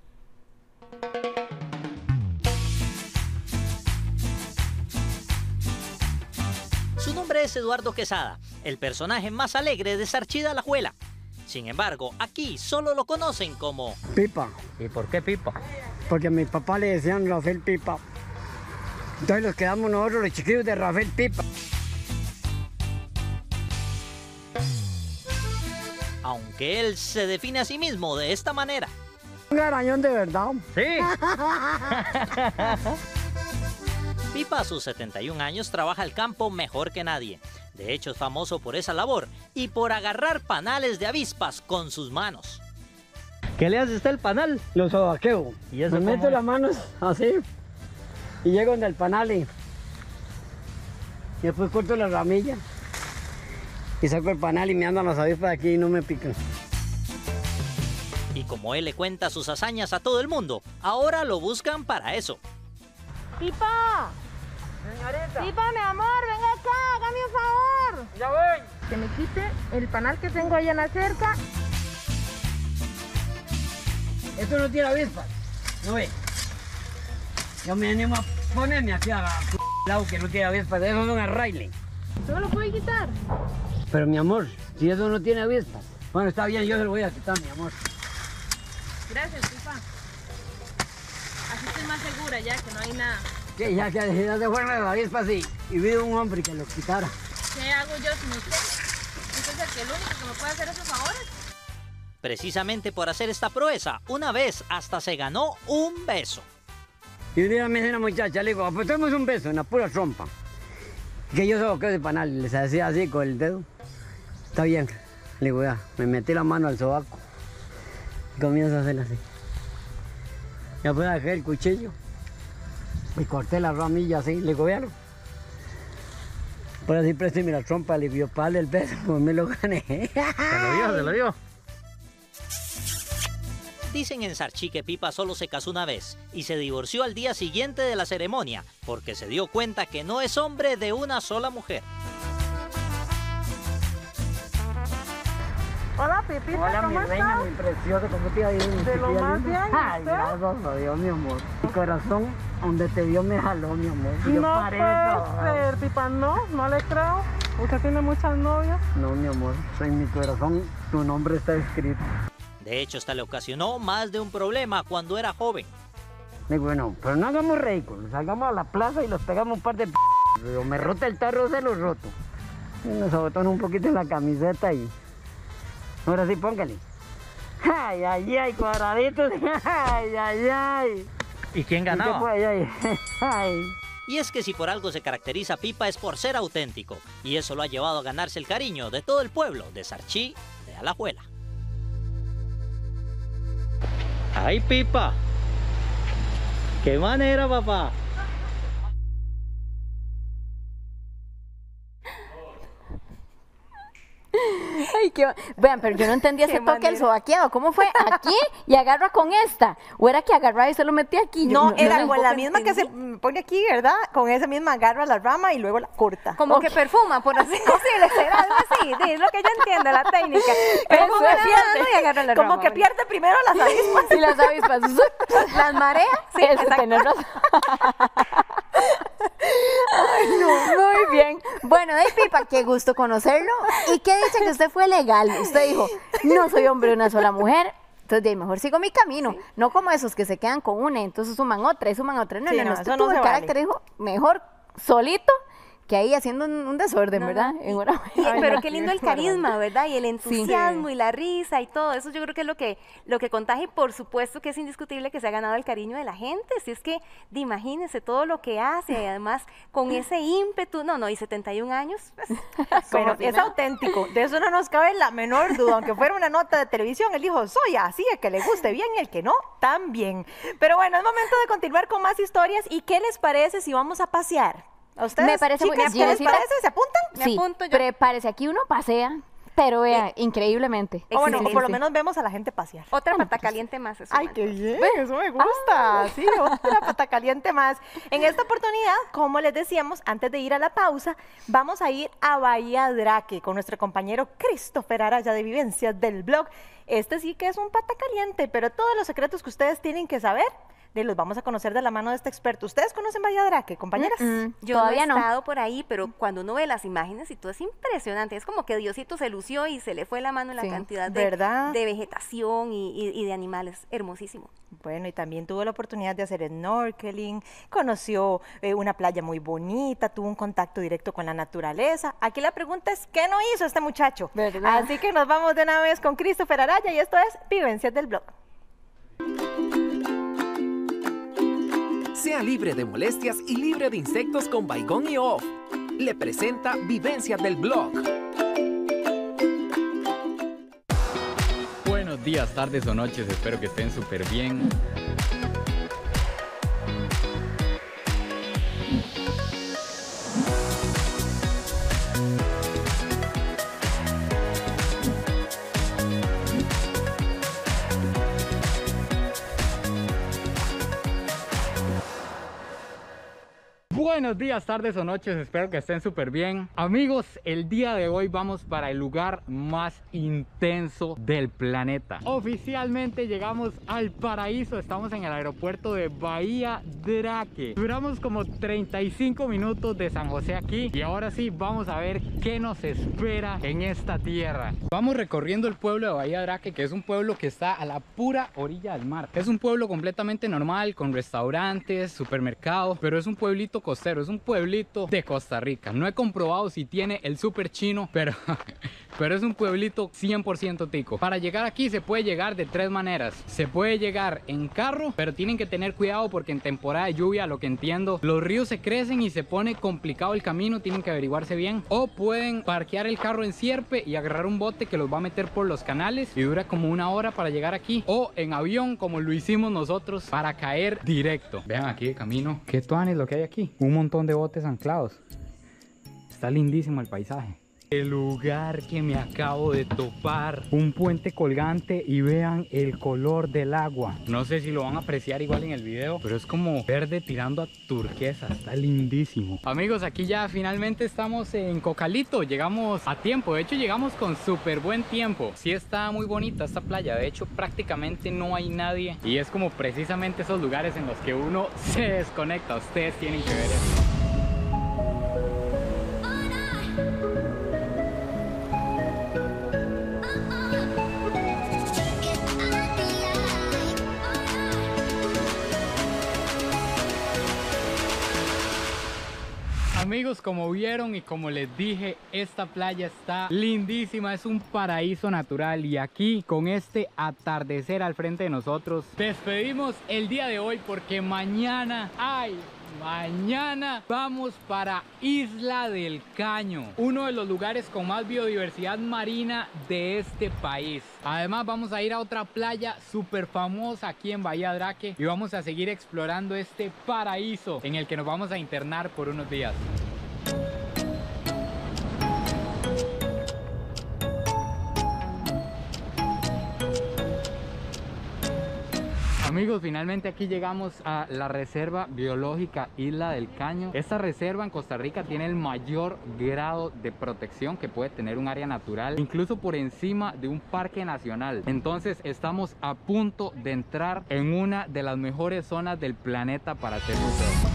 Speaker 5: Su nombre es Eduardo Quesada, el personaje más alegre de Sarchí de Alajuela. Sin embargo, aquí solo lo conocen como
Speaker 16: Pipa,
Speaker 6: ¿Y por qué Pipa?
Speaker 16: porque a mi papá le decían Rafael Pipa. Entonces nos quedamos nosotros los chiquillos de Rafael Pipa.
Speaker 5: aunque él se define a sí mismo de esta manera.
Speaker 16: Un arañón de verdad.
Speaker 6: Sí.
Speaker 5: Pipa a sus setenta y un años trabaja el campo mejor que nadie. De hecho es famoso por esa labor y por agarrar panales de avispas con sus manos.
Speaker 6: ¿Qué le hace usted al panal?
Speaker 16: Lo sobaqueo.
Speaker 6: ¿Y eso
Speaker 16: Me
Speaker 6: cómo
Speaker 16: meto
Speaker 6: es?
Speaker 16: las manos así y llego donde el panal y, y después corto la ramilla y saco el panal y me andan las avispas de aquí y no me pican.
Speaker 5: Y como él le cuenta sus hazañas a todo el mundo, ahora lo buscan para eso.
Speaker 17: ¡Pipa!
Speaker 16: Señorita.
Speaker 17: ¡Pipa, mi amor! ¡Venga acá! ¡Hágame un favor!
Speaker 16: Ya voy.
Speaker 17: Que me quite el panal que tengo allá en la cerca.
Speaker 16: Esto no tiene avispas. No ve. Yo me animo a ponerme aquí a lado que no tiene avispas. Eso son arrailes.
Speaker 17: ¿Usted me lo puede quitar?
Speaker 16: Pero mi amor, si eso no tiene avispas, Bueno, está bien, yo se lo voy a quitar, mi amor.
Speaker 17: Gracias, Pipa. Así estoy más segura ya que no hay nada.
Speaker 16: Que ya que ya se fueron las avispas y, y vi un hombre que lo quitara.
Speaker 17: ¿Qué hago yo sin usted? Usted es el, que el único que me puede hacer esos favores.
Speaker 5: Precisamente por hacer esta proeza, una vez hasta se ganó un beso.
Speaker 16: Y un día me dice una muchacha, le digo, apostemos un beso en la pura trompa. Que yo soy de panal, les hacía así con el dedo. Está bien. Le digo, ya, me metí la mano al sobaco. Y comienzo a hacer así. Ya puedo dejar el cuchillo. Y corté la ramilla así, le digo, véalo. Por así présteme la trompa, le dio palo el beso, pues me lo gané. Se
Speaker 5: lo dio, se lo dio. Dicen en Sarchí que Pipa solo se casó una vez y se divorció al día siguiente de la ceremonia porque se dio cuenta que no es hombre de una sola mujer.
Speaker 17: Hola, Pipita,
Speaker 16: Hola,
Speaker 17: ¿cómo
Speaker 16: mi reina,
Speaker 17: estás?
Speaker 16: mi preciosa, ¿cómo te ha ido?
Speaker 17: De lo más bien, ¿y
Speaker 16: Ay,
Speaker 17: usted?
Speaker 16: gracias a Dios, mi amor. Mi corazón, donde te vio, me jaló, mi amor. Yo
Speaker 17: No
Speaker 16: paré de
Speaker 17: puede
Speaker 16: trabajar.
Speaker 17: ser, Pipa, no, no le creo. ¿Usted tiene muchas novias?
Speaker 16: No, mi amor, en mi corazón tu nombre está escrito.
Speaker 5: De hecho, esta le ocasionó más de un problema cuando era joven.
Speaker 16: Digo, bueno, pero no hagamos ridículos, salgamos a la plaza y los pegamos un par de p***. Pero me rota el tarro, se lo roto. Y nos abotona un poquito la camiseta y... Ahora sí, póngale. Ay, ay, ay, cuadraditos. Ay, ay, ay.
Speaker 5: ¿Y quién
Speaker 16: ¿Y qué
Speaker 5: ganaba?
Speaker 16: fue? Ay, ay, ay.
Speaker 5: Y es que si por algo se caracteriza Pipa es por ser auténtico, y eso lo ha llevado a ganarse el cariño de todo el pueblo de Sarchí de Alajuela. ¡Ay, Pipa! ¡Qué manera, papá!
Speaker 2: Ay, qué... Vean, pero yo no entendí ese
Speaker 12: Qué
Speaker 2: toque del
Speaker 12: manera.
Speaker 2: sobaqueado. ¿Cómo fue? ¿Aquí? Y agarra con esta. ¿O era que agarraba y se lo metía aquí? Yo
Speaker 3: No, era
Speaker 2: le-
Speaker 3: con la misma que se mm, pone aquí, ¿verdad? Con esa misma agarra la rama y luego la corta.
Speaker 12: Como que perfuma, por así decirlo, será algo así, sí, es lo que yo entiendo, la técnica.
Speaker 3: Pero
Speaker 12: Como
Speaker 3: como
Speaker 12: que
Speaker 3: que
Speaker 12: pierde y agarra
Speaker 3: pierde,
Speaker 12: la
Speaker 3: como
Speaker 12: rama,
Speaker 3: que
Speaker 12: ¿verdad?
Speaker 3: pierde primero las avispas.
Speaker 2: Y las avispas.
Speaker 12: Las mareas, sí,
Speaker 2: Eso,
Speaker 12: exacto.
Speaker 2: tenés razón. Ay, no. Muy bien. Bueno, de Pipa, qué gusto conocerlo. ¿Y qué dice que usted fue legal? Usted dijo, no soy hombre de una sola mujer. Entonces, de ahí, mejor sigo mi camino. No como esos que se quedan con una y entonces suman otra y suman otra. No,
Speaker 3: Sí,
Speaker 2: no, no.
Speaker 3: no,
Speaker 2: Usted
Speaker 3: eso no
Speaker 2: tuvo
Speaker 3: se
Speaker 2: el
Speaker 3: vale.
Speaker 2: carácter, dijo, mejor solito que ahí haciendo un, un desorden,
Speaker 12: No,
Speaker 2: ¿verdad?
Speaker 12: no.
Speaker 2: En una-
Speaker 12: Ay, pero
Speaker 2: no.
Speaker 12: qué lindo el carisma, ¿verdad? Y el entusiasmo y la risa y todo eso, yo creo que es lo que, lo que contagia y por supuesto que es indiscutible que se ha ganado el cariño de la gente. Si es que, de, imagínense todo lo que hace y además con ese ímpetu, no, no, y setenta y un años, pues,
Speaker 3: Bueno,
Speaker 12: como si
Speaker 3: es
Speaker 12: nada.
Speaker 3: auténtico, de eso no nos cabe la menor duda, aunque fuera una nota de televisión, él dijo, soy así, el que le guste bien y el que no, también. Pero bueno, es momento de continuar con más historias, ¿y qué les parece si vamos a pasear? ¿A ustedes,
Speaker 2: Me parece muy
Speaker 3: chicas,
Speaker 2: bien.
Speaker 3: qué les
Speaker 2: Ginecita.
Speaker 3: parece? ¿Se apuntan?
Speaker 2: Sí, prepárese, aquí uno pasea, pero vea, increíblemente.
Speaker 3: O bueno, o por lo
Speaker 2: Sí.
Speaker 3: menos vemos a la gente pasear.
Speaker 12: Otra pata caliente más. Eso,
Speaker 3: Ay,
Speaker 12: man.
Speaker 3: qué bien, eso me gusta. Sí, otra pata caliente más. En esta oportunidad, como les decíamos, antes de ir a la pausa, vamos a ir a Bahía Draque con nuestro compañero Christopher Araya de Vivencias del Blog. Este sí que es un pata caliente, pero todos los secretos que ustedes tienen que saber, de los vamos a conocer de la mano de este experto. ¿Ustedes conocen Bahía Draque, compañeras?
Speaker 2: Mm, mm,
Speaker 12: Yo
Speaker 2: todavía
Speaker 12: no he
Speaker 2: no.
Speaker 12: estado por ahí, pero cuando uno ve las imágenes y todo es impresionante. Es como que Diosito se lució y se le fue la mano en la
Speaker 3: Sí,
Speaker 12: cantidad de,
Speaker 3: ¿verdad?
Speaker 12: de vegetación y, y- y de animales. Hermosísimo.
Speaker 3: Bueno, y también tuvo la oportunidad de hacer snorkeling, conoció eh, una playa muy bonita, tuvo un contacto directo con la naturaleza. Aquí la pregunta es, ¿qué no hizo este muchacho?
Speaker 2: ¿Verdad?
Speaker 3: Así que nos vamos de una vez con Christopher Araya y esto es Vivencias del Blog.
Speaker 18: Sea libre de molestias y libre de insectos con Baigón y Off. Le presenta Vivencias del Blog.
Speaker 19: Buenos días, tardes o noches, espero que estén súper bien. Buenos días, tardes o noches, espero que estén súper bien. Amigos, el día de hoy vamos para el lugar más intenso del planeta. Oficialmente llegamos al paraíso, estamos en el aeropuerto de Bahía Draque. Duramos como treinta y cinco minutos de San José aquí y ahora sí vamos a ver qué nos espera en esta tierra. Vamos recorriendo el pueblo de Bahía Draque, que es un pueblo que está a la pura orilla del mar. Es un pueblo completamente normal, con restaurantes, supermercados, pero es un pueblito costero, es un pueblito de Costa Rica. No he comprobado si tiene el super chino, pero, pero es un pueblito cien por ciento tico. Para llegar aquí se puede llegar de tres maneras. Se puede llegar en carro, pero tienen que tener cuidado porque en temporada de lluvia, lo que entiendo, los ríos se crecen y se pone complicado el camino, tienen que averiguarse bien. O pueden parquear el carro en Sierpe y agarrar un bote que los va a meter por los canales y dura como una hora para llegar aquí. O en avión, como lo hicimos nosotros, para caer directo. Vean aquí el camino, qué tuanes lo que hay aquí. Un montón de botes anclados. Está lindísimo el paisaje. El lugar que me acabo de topar, un puente colgante, y vean el color del agua. No sé si lo van a apreciar igual en el video, pero es como verde tirando a turquesa. Está lindísimo. Amigos, aquí ya finalmente estamos en Cocalito. Llegamos a tiempo, de hecho llegamos con súper buen tiempo. Sí está muy bonita esta playa, de hecho prácticamente no hay nadie y es como precisamente esos lugares en los que uno se desconecta. Ustedes tienen que ver eso. Amigos, como vieron y como les dije, esta playa está lindísima, es un paraíso natural y aquí con este atardecer al frente de nosotros despedimos el día de hoy porque mañana, ay, mañana vamos para Isla del Caño, uno de los lugares con más biodiversidad marina de este país. Además vamos a ir a otra playa súper famosa aquí en Bahía Draque y vamos a seguir explorando este paraíso en el que nos vamos a internar por unos días. Amigos, finalmente aquí llegamos a la Reserva Biológica Isla del Caño. Esta reserva en Costa Rica tiene el mayor grado de protección que puede tener un área natural, incluso por encima de un parque nacional. Entonces estamos a punto de entrar en una de las mejores zonas del planeta para hacer buceo.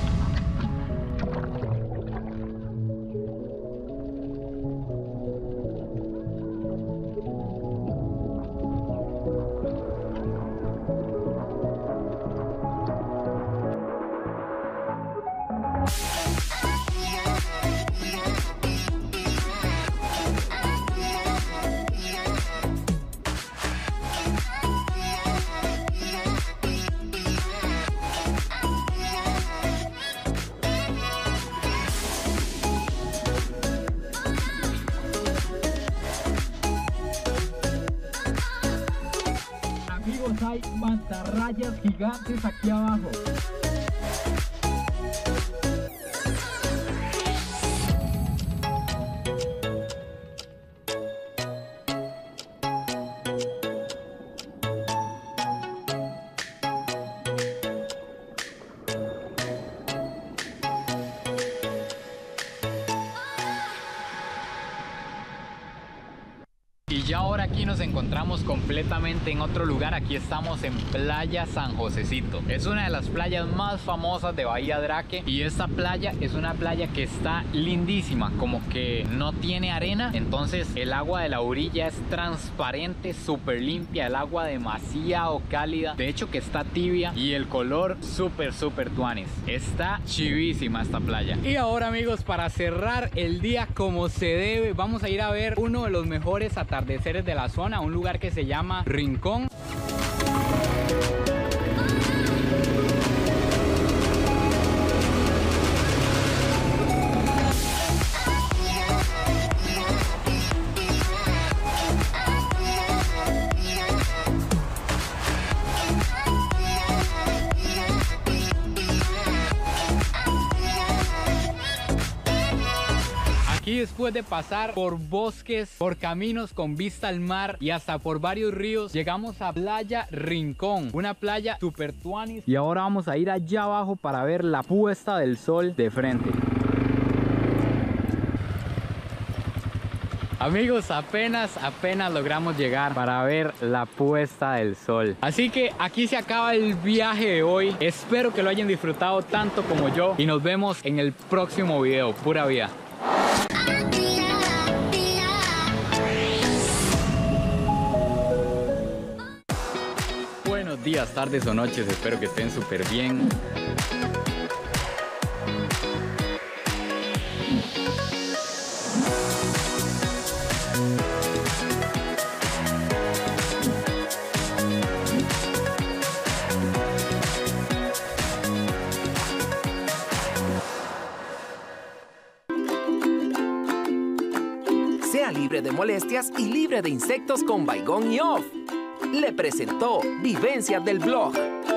Speaker 19: Hay mantarrayas gigantes aquí abajo. Y ya ahora aquí nos encontramos completamente en otro lugar. Aquí estamos en Playa San Josecito. Es una de las playas más famosas de Bahía Draque y esta playa es una playa que está lindísima, como que no tiene arena, entonces el agua de la orilla es transparente, súper limpia, el agua demasiado cálida, de hecho que está tibia y el color súper súper tuanis. Está chivísima esta playa. Y ahora amigos, para cerrar el día como se debe, vamos a ir a ver uno de los mejores atardeceres de la zona, un lugar que se llama Rincón. después de pasar por bosques, por caminos con vista al mar y hasta por varios ríos, llegamos a Playa Rincón, una playa super tuanis. Y ahora vamos a ir allá abajo para ver la puesta del sol de frente. Amigos, apenas, apenas logramos llegar para ver la puesta del sol. Así que aquí se acaba el viaje de hoy. Espero que lo hayan disfrutado tanto como yo. Y nos vemos en el próximo video. Pura vida. Buenos días, tardes o noches. Espero que estén súper bien.
Speaker 18: Sea libre de molestias y libre de insectos con Baigón y Off. Le presentó Vivencias del Blog.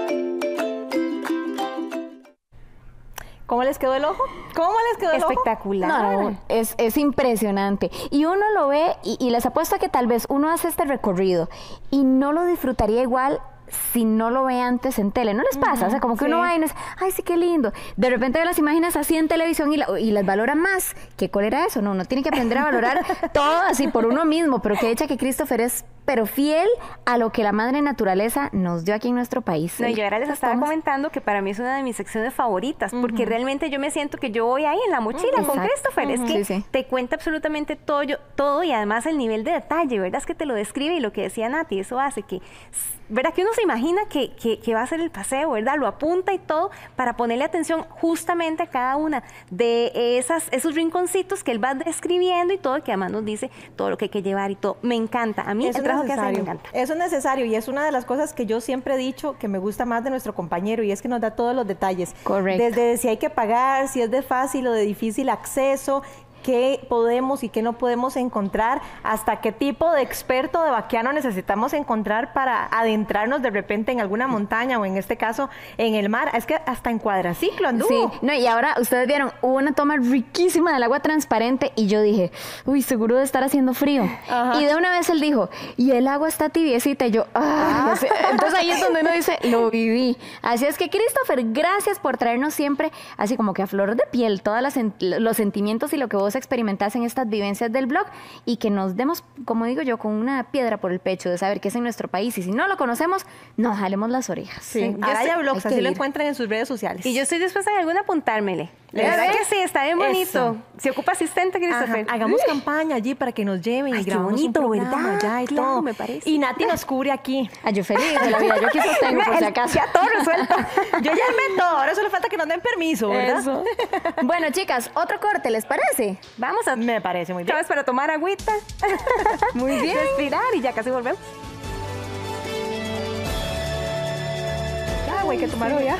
Speaker 3: ¿Cómo les quedó el ojo? ¿Cómo les quedó el
Speaker 12: Espectacular.
Speaker 2: No, no, es, es impresionante. Y uno lo ve y, y les apuesto a que tal vez uno hace este recorrido y no lo disfrutaría igual si no lo ve antes en tele. ¿No les pasa? Uh-huh, o sea, como que sí. Uno va y dice, ay, sí, qué lindo. De repente ve las imágenes así en televisión y, la, y las valora más. ¿Qué cuál era eso? No, uno tiene que aprender a valorar todo así por uno mismo. Pero qué hecha que Christopher es pero fiel a lo que la madre naturaleza nos dio aquí en nuestro país.
Speaker 12: No, y yo ahora les estaba comentando que para mí es una de mis secciones favoritas, uh-huh. porque realmente yo me siento que yo voy ahí en la mochila uh-huh. con Christopher. Uh-huh. Es que sí, sí. te cuenta absolutamente todo, yo, todo y además el nivel de detalle, ¿verdad? Es que te lo describe y lo que decía Nati, eso hace que, ¿verdad? Que uno se imagina que, que, que va a ser el paseo, ¿verdad? Lo apunta y todo para ponerle atención justamente a cada una de esas, esos rinconcitos que él va describiendo y todo, que además nos dice todo lo que hay que llevar y todo. Me encanta. A mí
Speaker 3: eso es necesario. Que hace, me encanta. Eso es necesario y es una de las cosas que yo siempre he dicho que me gusta más de nuestro compañero y es que nos da todos los detalles.
Speaker 2: Correcto.
Speaker 3: Desde si hay que pagar, si es de fácil o de difícil acceso, qué podemos y qué no podemos encontrar, hasta qué tipo de experto de vaquiano necesitamos encontrar para adentrarnos de repente en alguna montaña o en este caso en el mar. Es que hasta en cuadraciclo anduvo.
Speaker 2: Sí, no, y ahora ustedes vieron, hubo una toma riquísima del agua transparente y yo dije, uy, seguro de estar haciendo frío. Ajá. Y de una vez él dijo, y el agua está tibiecita y yo, ah. Entonces ahí es donde uno dice, lo viví. Así es que Christopher, gracias por traernos siempre así como que a flor de piel todos los sentimientos y lo que vos experimentás en estas vivencias del blog y que nos demos, como digo yo, con una piedra por el pecho de saber que es en nuestro país y si no lo conocemos, nos jalemos las orejas.
Speaker 3: Sí, sí. Araya Blogs, así lo encuentran en sus redes sociales.
Speaker 12: Y yo estoy dispuesta en alguna apuntármele. ¿Verdad que sí? Está bien bonito. Eso. Si ocupa asistente, Christopher.
Speaker 3: Ajá. Hagamos campaña allí para que nos lleven.
Speaker 12: Ay,
Speaker 3: y
Speaker 12: qué bonito, ¿verdad?
Speaker 3: Ya y
Speaker 12: claro,
Speaker 3: todo.
Speaker 12: me parece.
Speaker 3: Y Nati nos cubre aquí.
Speaker 2: Ay, yo feliz de la vida. Yo aquí sostengo por si acaso.
Speaker 3: Ya todo resuelto. Yo ya inventé todo. Ahora solo falta que nos den permiso, ¿verdad?
Speaker 2: Eso. Bueno, chicas, otro corte, ¿les parece?
Speaker 12: Vamos a...
Speaker 3: Me parece muy bien.
Speaker 12: ¿Sabes? Para tomar agüita.
Speaker 2: Muy bien.
Speaker 12: Respirar y ya casi volvemos.
Speaker 3: Ya, güey, que tomar hoy ya.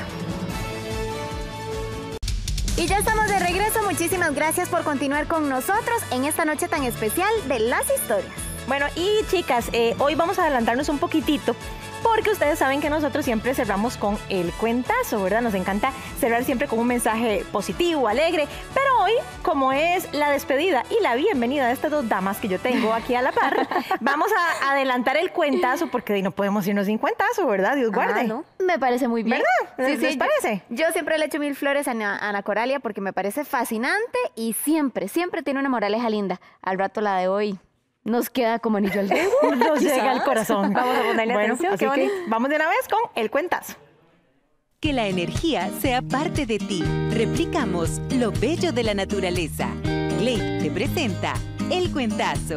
Speaker 2: Y ya estamos de regreso. Muchísimas gracias por continuar con nosotros en esta noche tan especial de las historias.
Speaker 3: Bueno, y chicas, eh, hoy vamos a adelantarnos un poquitito porque ustedes saben que nosotros siempre cerramos con el cuentazo, ¿verdad? Nos encanta cerrar siempre con un mensaje positivo, alegre, pero hoy, como es la despedida y la bienvenida de estas dos damas que yo tengo aquí a la par, vamos a adelantar el cuentazo porque no podemos irnos sin cuentazo, ¿verdad? Dios guarde.
Speaker 2: Ah, ¿no? Me parece muy bien.
Speaker 3: ¿Verdad?
Speaker 2: Sí,
Speaker 3: ¿Les
Speaker 2: sí,
Speaker 3: parece?
Speaker 2: Yo, yo siempre le echo mil flores a Ana, a Ana Coralia porque me parece fascinante y siempre, siempre tiene una moraleja linda. Al rato la de hoy nos queda como anillo al dedo.
Speaker 3: Nos llega al corazón.
Speaker 12: Vamos a ponerle
Speaker 3: bueno,
Speaker 12: atención.
Speaker 3: Así que vamos de una vez con el cuentazo.
Speaker 20: Que la energía sea parte de ti. Replicamos lo bello de la naturaleza. Glade te presenta el cuentazo.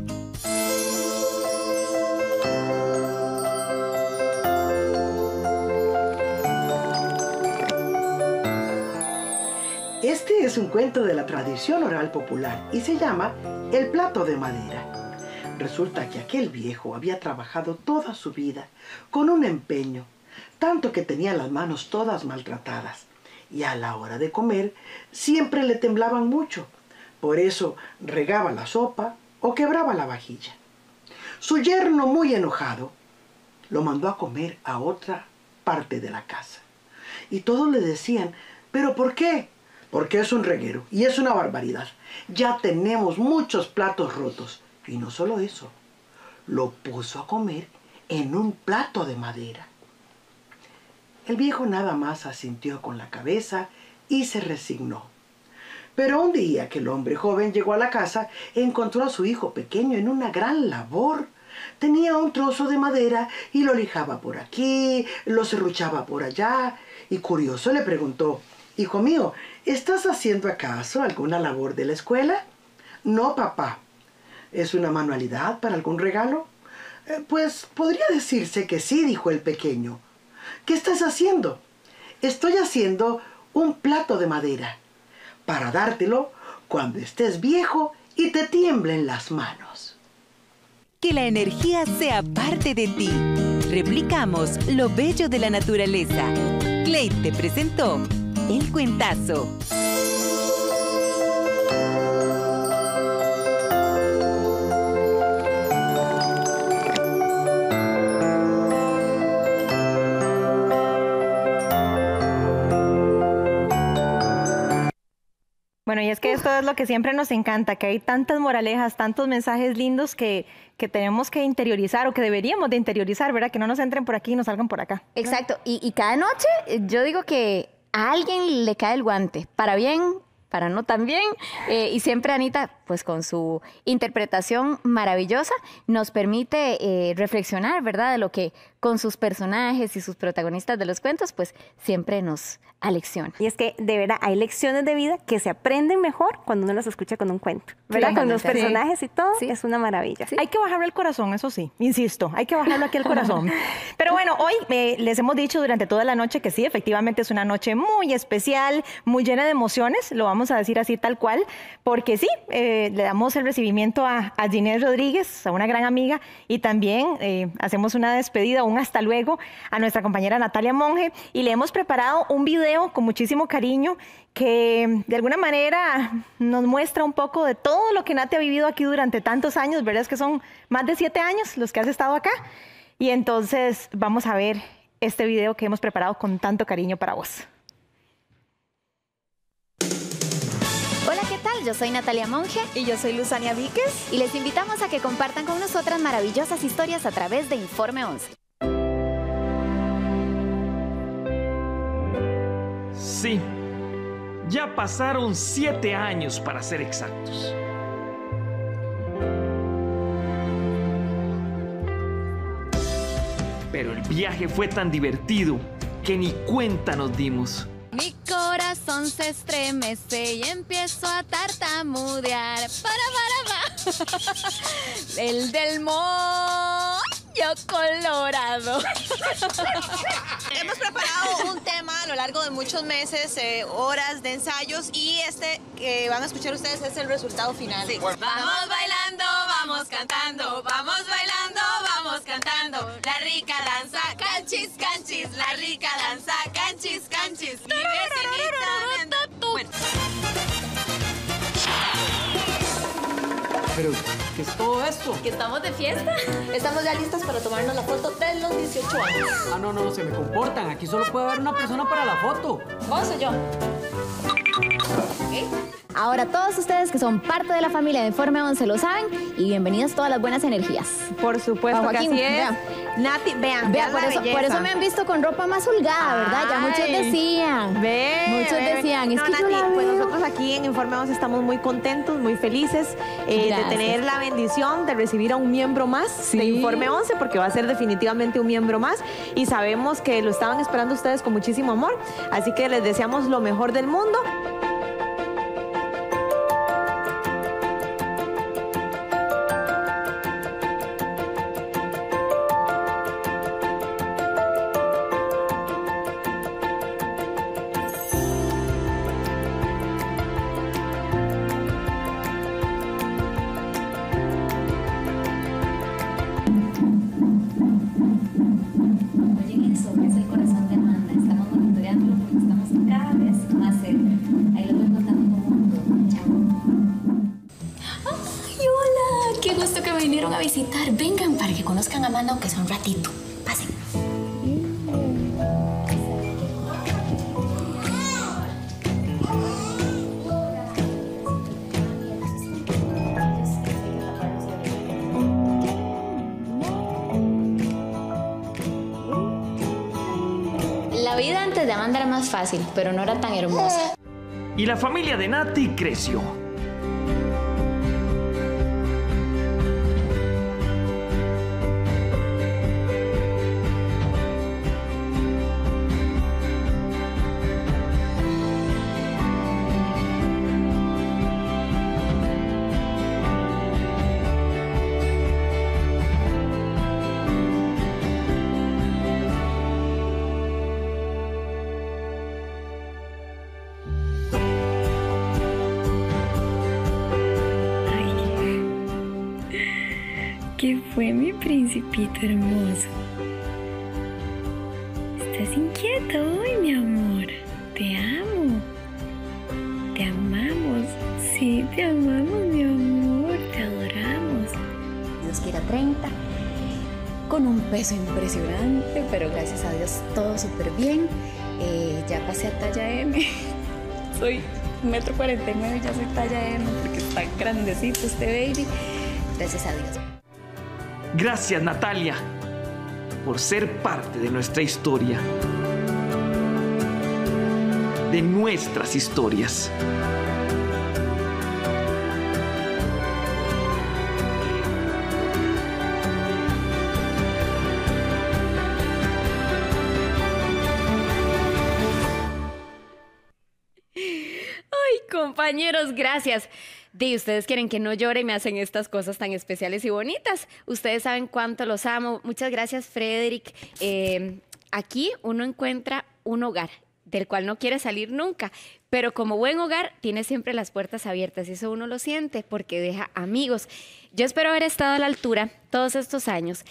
Speaker 21: Este es un cuento de la tradición oral popular y se llama El plato de madera. Resulta que aquel viejo había trabajado toda su vida con un empeño, tanto que tenía las manos todas maltratadas y a la hora de comer siempre le temblaban mucho. Por eso regaba la sopa o quebraba la vajilla. Su yerno, muy enojado, lo mandó a comer a otra parte de la casa. Y todos le decían, ¿pero por qué? porque es un reguero y es una barbaridad. Ya tenemos muchos platos rotos. Y no solo eso, lo puso a comer en un plato de madera. El viejo nada más asintió con la cabeza y se resignó. Pero un día que el hombre joven llegó a la casa, encontró a su hijo pequeño en una gran labor. Tenía un trozo de madera y lo lijaba por aquí, lo serruchaba por allá. Y curioso le preguntó: hijo mío, ¿estás haciendo acaso alguna labor de la escuela? No, papá. ¿Es una manualidad para algún regalo? Eh, pues podría decirse que sí, dijo el pequeño. ¿Qué estás haciendo? Estoy haciendo un plato de madera para dártelo cuando estés viejo y te tiemblen las manos.
Speaker 20: Que la energía sea parte de ti. Replicamos lo bello de la naturaleza. Glade te presentó El Cuentazo.
Speaker 12: Bueno, y es que esto es lo que siempre nos encanta, que hay tantas moralejas, tantos mensajes lindos que, que tenemos que interiorizar o que deberíamos de interiorizar, ¿verdad? Que no nos entren por aquí y nos salgan por acá.
Speaker 2: Exacto, y, y cada noche yo digo que a alguien le cae el guante, para bien, para no tan bien, eh, y siempre Anita, pues con su interpretación maravillosa, nos permite eh, reflexionar, ¿verdad? De lo que con sus personajes y sus protagonistas de los cuentos, pues siempre nos alecciona.
Speaker 12: Y es que, de verdad, hay lecciones de vida que se aprenden mejor cuando uno las escucha con un cuento, ¿verdad? Sí, con los personajes sí. y todo, sí. Es una maravilla.
Speaker 3: Sí. Hay que bajarlo al corazón, eso sí, insisto, hay que bajarlo aquí al corazón. Pero bueno, hoy eh, les hemos dicho durante toda la noche que sí, efectivamente es una noche muy especial, muy llena de emociones, lo vamos a decir así tal cual, porque sí, eh, le damos el recibimiento a, a Ginés Rodríguez, a una gran amiga, y también eh, hacemos una despedida, un hasta luego a nuestra compañera Natalia Monge, y le hemos preparado un video con muchísimo cariño que de alguna manera nos muestra un poco de todo lo que Nati ha vivido aquí durante tantos años, ¿verdad? Es que son más de siete años los que has estado acá, y entonces vamos a ver este video que hemos preparado con tanto cariño para vos.
Speaker 2: Hola, ¿qué tal? Yo soy Natalia Monge.
Speaker 3: Y yo soy Luzania Víquez.
Speaker 2: Y les invitamos a que compartan con nosotras maravillosas historias a través de Informe once.
Speaker 1: Sí, ya pasaron siete años para ser exactos. Pero el viaje fue tan divertido que ni cuenta nos dimos.
Speaker 22: Mi corazón se estremece y empiezo a tartamudear. Para, para, para. El del mollo colorado.
Speaker 3: Hemos preparado un tema a lo largo de muchos meses, eh, horas de ensayos, y este que van a escuchar ustedes es el resultado final. Sí.
Speaker 22: Vamos bailando, vamos cantando, vamos bailando, vamos cantando. La rica danza, canchis, canchis, la rica danza, canchis, canchis. Mi vecinita me... Bueno.
Speaker 1: Pero, ¿qué es todo esto?
Speaker 22: ¿Que estamos de fiesta?
Speaker 3: Estamos ya listas para tomarnos la foto de los dieciocho años.
Speaker 1: Ah, no, no, no, se me comportan. Aquí solo puede haber una persona para la foto.
Speaker 3: ¿Vos o yo?
Speaker 2: ¿Okay? Ahora todos ustedes que son parte de la familia de Informe once lo saben, y bienvenidas todas las buenas energías.
Speaker 3: Por supuesto que así es.
Speaker 2: Vean.
Speaker 3: Nati, vean,
Speaker 2: vean, por, eso, por eso me han visto con ropa más holgada, ¿verdad? Ya muchos decían.
Speaker 3: Ve,
Speaker 2: muchos
Speaker 3: ve,
Speaker 2: decían.
Speaker 3: ve.
Speaker 2: Es
Speaker 3: no,
Speaker 2: que
Speaker 3: Nati,
Speaker 2: yo la
Speaker 3: pues
Speaker 2: veo.
Speaker 3: nosotros aquí en Informe once estamos muy contentos, muy felices eh, de tener la bendición de recibir a un miembro más sí. de Informe once, porque va a ser definitivamente un miembro más, y sabemos que lo estaban esperando ustedes con muchísimo amor, así que les deseamos lo mejor del mundo.
Speaker 22: Vengan para que conozcan a Amanda aunque sea un ratito. Pasen.
Speaker 7: Amanda era más fácil, pero no era tan hermosa.
Speaker 1: Y la familia de Nati creció.
Speaker 9: ¿Qué fue, mi principito hermoso? ¿Estás inquieto hoy, mi amor? Te amo. Te amamos. Sí, te amamos, mi amor. Te adoramos.
Speaker 7: Dios quiera treinta, con un peso impresionante, pero gracias a Dios todo súper bien. Eh, ya pasé a talla M. Soy un metro cuarenta y nueve, ya soy talla M porque está grandecito este baby. Gracias a Dios.
Speaker 1: Gracias, Natalia, por ser parte de nuestra historia, de nuestras historias.
Speaker 2: Ay, compañeros, gracias. De ustedes quieren que no llore y me hacen estas cosas tan especiales y bonitas. Ustedes saben cuánto los amo. Muchas gracias, Frederick. Eh, aquí uno encuentra un hogar del cual no quiere salir nunca, pero como buen hogar tiene siempre las puertas abiertas y eso uno lo siente porque deja amigos. Yo espero haber estado a la altura todos estos años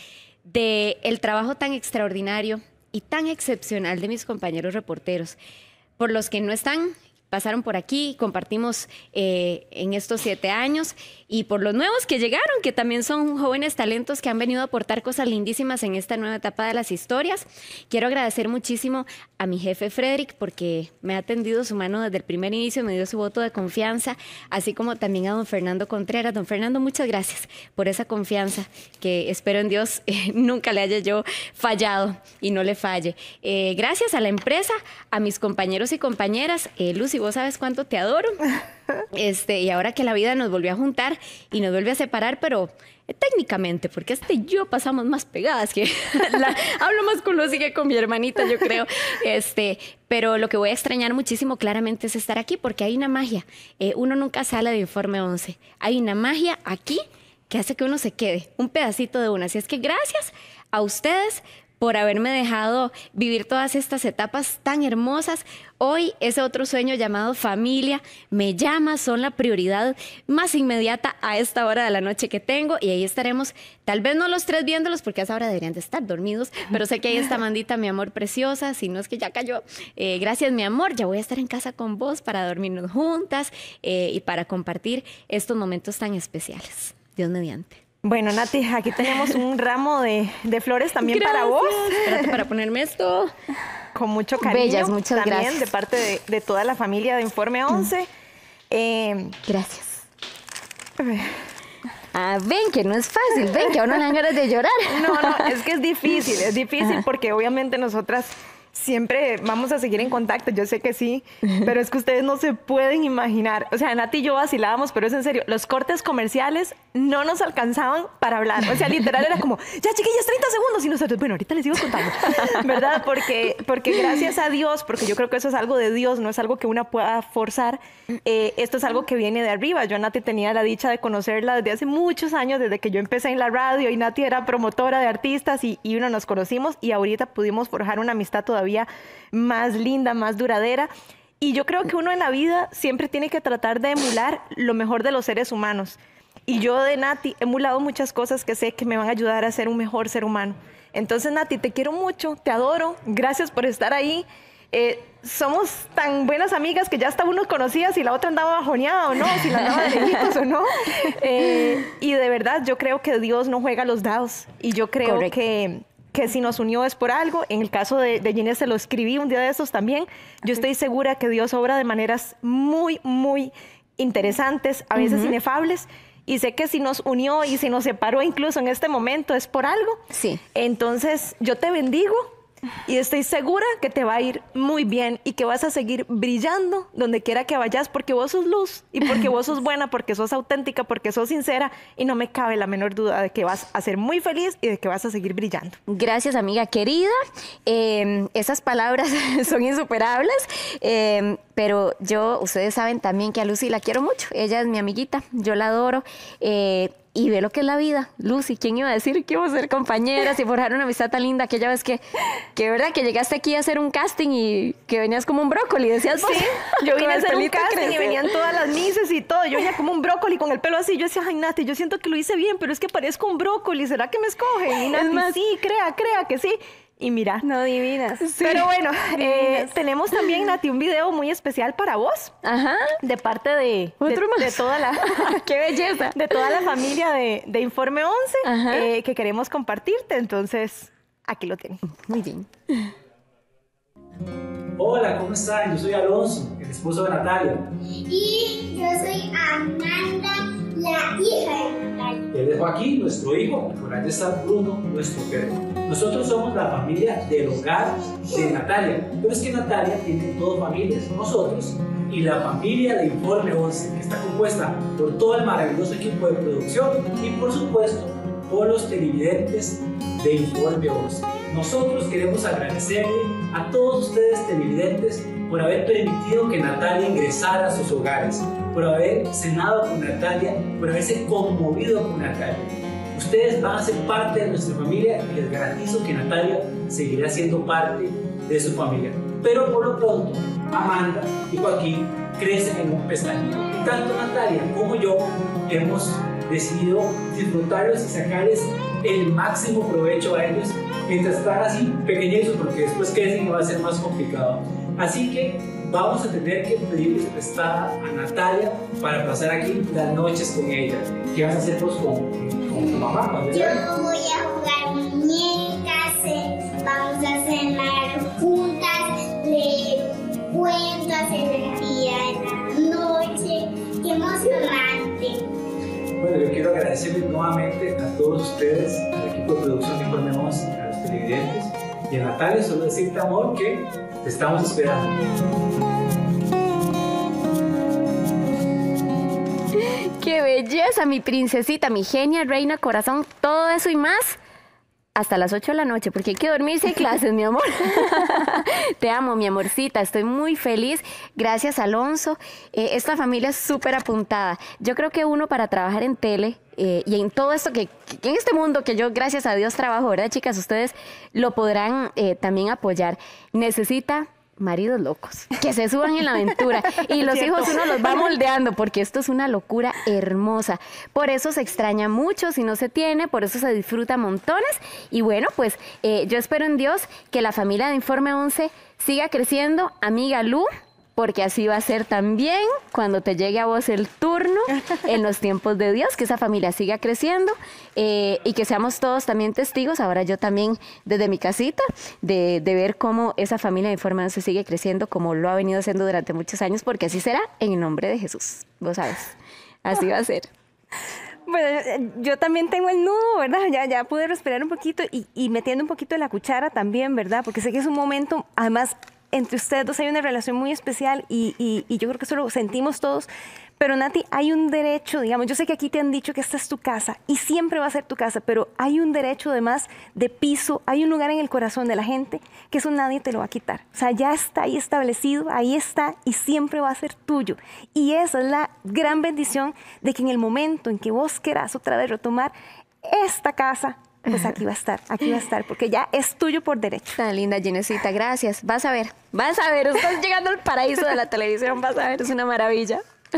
Speaker 2: del trabajo tan extraordinario y tan excepcional de mis compañeros reporteros. Por los que no están, pasaron por aquí, compartimos eh, en estos siete años, y por los nuevos que llegaron, que también son jóvenes talentos que han venido a aportar cosas lindísimas en esta nueva etapa de las historias. Quiero agradecer muchísimo a mi jefe Frederick porque me ha tendido su mano desde el primer inicio, me dio su voto de confianza, así como también a don Fernando Contreras. Don Fernando, muchas gracias por esa confianza que espero en Dios eh, nunca le haya yo fallado y no le falle. Eh, gracias a la empresa, a mis compañeros y compañeras. Eh, Lucy, vos sabes cuánto te adoro. Este, y ahora que la vida nos volvió a juntar y nos vuelve a separar, pero eh, técnicamente, porque este y yo pasamos más pegadas que la, hablo más con Lucy que con mi hermanita, yo creo. Este, pero lo que voy a extrañar muchísimo claramente es estar aquí, porque hay una magia. Eh, uno nunca sale de Informe once. Hay una magia aquí que hace que uno se quede un pedacito de una. Así es que gracias a ustedes por haberme dejado vivir todas estas etapas tan hermosas. Hoy ese otro sueño llamado familia me llama, son la prioridad más inmediata a esta hora de la noche que tengo, y ahí estaremos, tal vez no los tres viéndolos porque a esa hora deberían de estar dormidos, pero sé que ahí está Mandita, mi amor preciosa, si no es que ya cayó. Eh, gracias, mi amor, ya voy a estar en casa con vos para dormirnos juntas eh, y para compartir estos momentos tan especiales. Dios mediante.
Speaker 3: Bueno, Nati, aquí tenemos un ramo de, de flores también. Gracias. Para vos.
Speaker 2: Espérate para ponerme esto.
Speaker 3: Con mucho cariño.
Speaker 2: Bellas, muchas
Speaker 3: también
Speaker 2: gracias.
Speaker 3: De parte de, de toda la familia de Informe once. Eh,
Speaker 2: gracias. Ah, ven que no es fácil, ven que a uno le dan ganas de llorar.
Speaker 3: No, no, es que es difícil, es difícil Ajá. porque obviamente nosotras siempre vamos a seguir en contacto, yo sé que sí, pero es que ustedes no se pueden imaginar. O sea, Nati y yo vacilábamos, pero es en serio, los cortes comerciales no nos alcanzaban para hablar. O sea, literal era como, ya chiquillas, treinta segundos, y nosotros, bueno, ahorita les sigo contando, ¿verdad? Porque, porque gracias a Dios, porque yo creo que eso es algo de Dios, no es algo que una pueda forzar, eh, esto es algo que viene de arriba. Yo a Nati tenía la dicha de conocerla desde hace muchos años, desde que yo empecé en la radio, y Nati era promotora de artistas, y, y uno nos conocimos, y ahorita pudimos forjar una amistad todavía más linda, más duradera. Y yo creo que uno en la vida siempre tiene que tratar de emular lo mejor de los seres humanos. Y yo de Nati he emulado muchas cosas que sé que me van a ayudar a ser un mejor ser humano. Entonces, Nati, te quiero mucho, te adoro, gracias por estar ahí. Eh, somos tan buenas amigas que ya hasta uno conocía si la otra andaba bajoneada o no, si la andaba de lejitos o no. Eh, y de verdad, yo creo que Dios no juega los dados. Y yo creo Correcto. que... que si nos unió es por algo. En el caso de, de Ginés se lo escribí un día de esos también. Yo estoy segura que Dios obra de maneras muy, muy interesantes, a veces uh-huh. inefables. Y sé que si nos unió y si nos separó incluso en este momento es por algo.
Speaker 2: Sí.
Speaker 3: Entonces, yo te bendigo.
Speaker 4: y estoy segura que te va a ir muy bien y que vas a seguir brillando donde quiera que vayas porque vos sos luz y porque vos sos buena, porque sos auténtica, porque sos sincera y no me cabe la menor duda de que vas a ser muy feliz y de que vas a seguir brillando.
Speaker 2: Gracias, amiga querida. Eh, esas palabras son insuperables, eh, pero yo, ustedes saben también que a Lucy la quiero mucho. Ella es mi amiguita, yo la adoro. Eh, Y ve lo que es la vida. Lucy, ¿quién iba a decir que íbamos a ser compañeras y forjar una amistad tan linda? Aquella vez que, que verdad, que llegaste aquí a hacer un casting y que venías como un brócoli, decías vos.
Speaker 4: Sí, yo vine a hacer un casting
Speaker 2: crece.
Speaker 4: y venían todas las mises y todo. Yo venía como un brócoli con el pelo así. Yo decía, ay, Nati, yo siento que lo hice bien, pero es que parezco un brócoli. ¿Será que me escogen? Y Nati,
Speaker 2: Es más,
Speaker 4: sí, crea, crea que sí. Y mira.
Speaker 12: No, divinas.
Speaker 4: Sí. Pero bueno, eh, tenemos también, Nati, un video muy especial para vos.
Speaker 2: Ajá.
Speaker 4: De parte de,
Speaker 2: Otro
Speaker 4: de,
Speaker 2: más.
Speaker 4: de toda la...
Speaker 2: ¡Qué belleza!
Speaker 4: De toda la familia de, de Informe once, eh, que queremos compartirte. Entonces, aquí lo tienen.
Speaker 2: Muy bien.
Speaker 10: Hola, ¿cómo están? Yo soy Alonso, el esposo de Natalia.
Speaker 13: Y yo soy Amanda, la hija de Natalia.
Speaker 10: Te dejo aquí nuestro hijo, y por allá está Bruno, nuestro perro. Nosotros somos la familia del hogar de Natalia, pero es que Natalia tiene dos familias, nosotros y la familia de Informe once, que está compuesta por todo el maravilloso equipo de producción y por supuesto por los televidentes de Informe once. Nosotros queremos agradecerle a todos ustedes televidentes por haber permitido que Natalia ingresara a sus hogares, por haber cenado con Natalia, por haberse conmovido con Natalia. Ustedes van a ser parte de nuestra familia y les garantizo que Natalia seguirá siendo parte de su familia. Pero por lo pronto, Amanda y Joaquín crecen en un pestañeo. Y tanto Natalia como yo hemos decidido disfrutarlos y sacarles el máximo provecho a ellos mientras están así pequeñitos, porque después crecen y va a ser más complicado. Así que vamos a tener que pedirles prestada a Natalia para pasar aquí las noches con ella. ¿Qué vas a hacer vos con, con tu mamá?
Speaker 13: Yo voy a jugar muñecas, eh, vamos a cenar juntas, leer cuentos, hacer el día en la noche. ¡Qué emocionante!
Speaker 10: Bueno, yo quiero agradecerles nuevamente a todos ustedes, al equipo de producción de Informe once, a los televidentes y a Natalia, solo decirte, amor, que te estamos esperando.
Speaker 2: ¡Qué belleza, mi princesita, mi genia, reina, corazón! Todo eso y más hasta las ocho de la noche, porque hay que dormirse en clases, mi amor. Te amo, mi amorcita. Estoy muy feliz. Gracias, Alonso. Eh, esta familia es súper apuntada. Yo creo que uno para trabajar en tele eh, y en todo esto, que, que en este mundo que yo, gracias a Dios, trabajo, ¿verdad, chicas? Ustedes lo podrán eh, también apoyar. Necesita maridos locos, que se suban en la aventura. Y los
Speaker 4: Cierto.
Speaker 2: hijos uno los va moldeando, porque esto es una locura hermosa. Por eso se extraña mucho si no se tiene, por eso se disfruta montones. Y bueno, pues eh, yo espero en Dios que la familia de Informe once siga creciendo. Amiga Lu, porque así va a ser también cuando te llegue a vos el turno en los tiempos de Dios, que esa familia siga creciendo eh, y que seamos todos también testigos, ahora yo también desde mi casita, de, de ver cómo esa familia de Informe once sigue creciendo como lo ha venido haciendo durante muchos años, porque así será en el nombre de Jesús, vos sabes, así va a ser.
Speaker 12: Bueno, yo también tengo el nudo, ¿verdad? Ya, ya pude respirar un poquito y, y metiendo un poquito de la cuchara también, ¿verdad? Porque sé que es un momento, además, entre ustedes dos hay una relación muy especial y, y, y yo creo que eso lo sentimos todos. Pero Nati, hay un derecho, digamos, yo sé que aquí te han dicho que esta es tu casa y siempre va a ser tu casa, pero hay un derecho además de piso, hay un lugar en el corazón de la gente que eso nadie te lo va a quitar. O sea, ya está ahí establecido, ahí está y siempre va a ser tuyo. Y esa es la gran bendición de que en el momento en que vos querás otra vez retomar esta casa, pues aquí va a estar, aquí va a estar, porque ya es tuyo por derecho.
Speaker 2: Tan linda, Ginesita, gracias. Vas a ver, vas a ver, estás llegando al paraíso de la televisión, vas a ver, es una maravilla.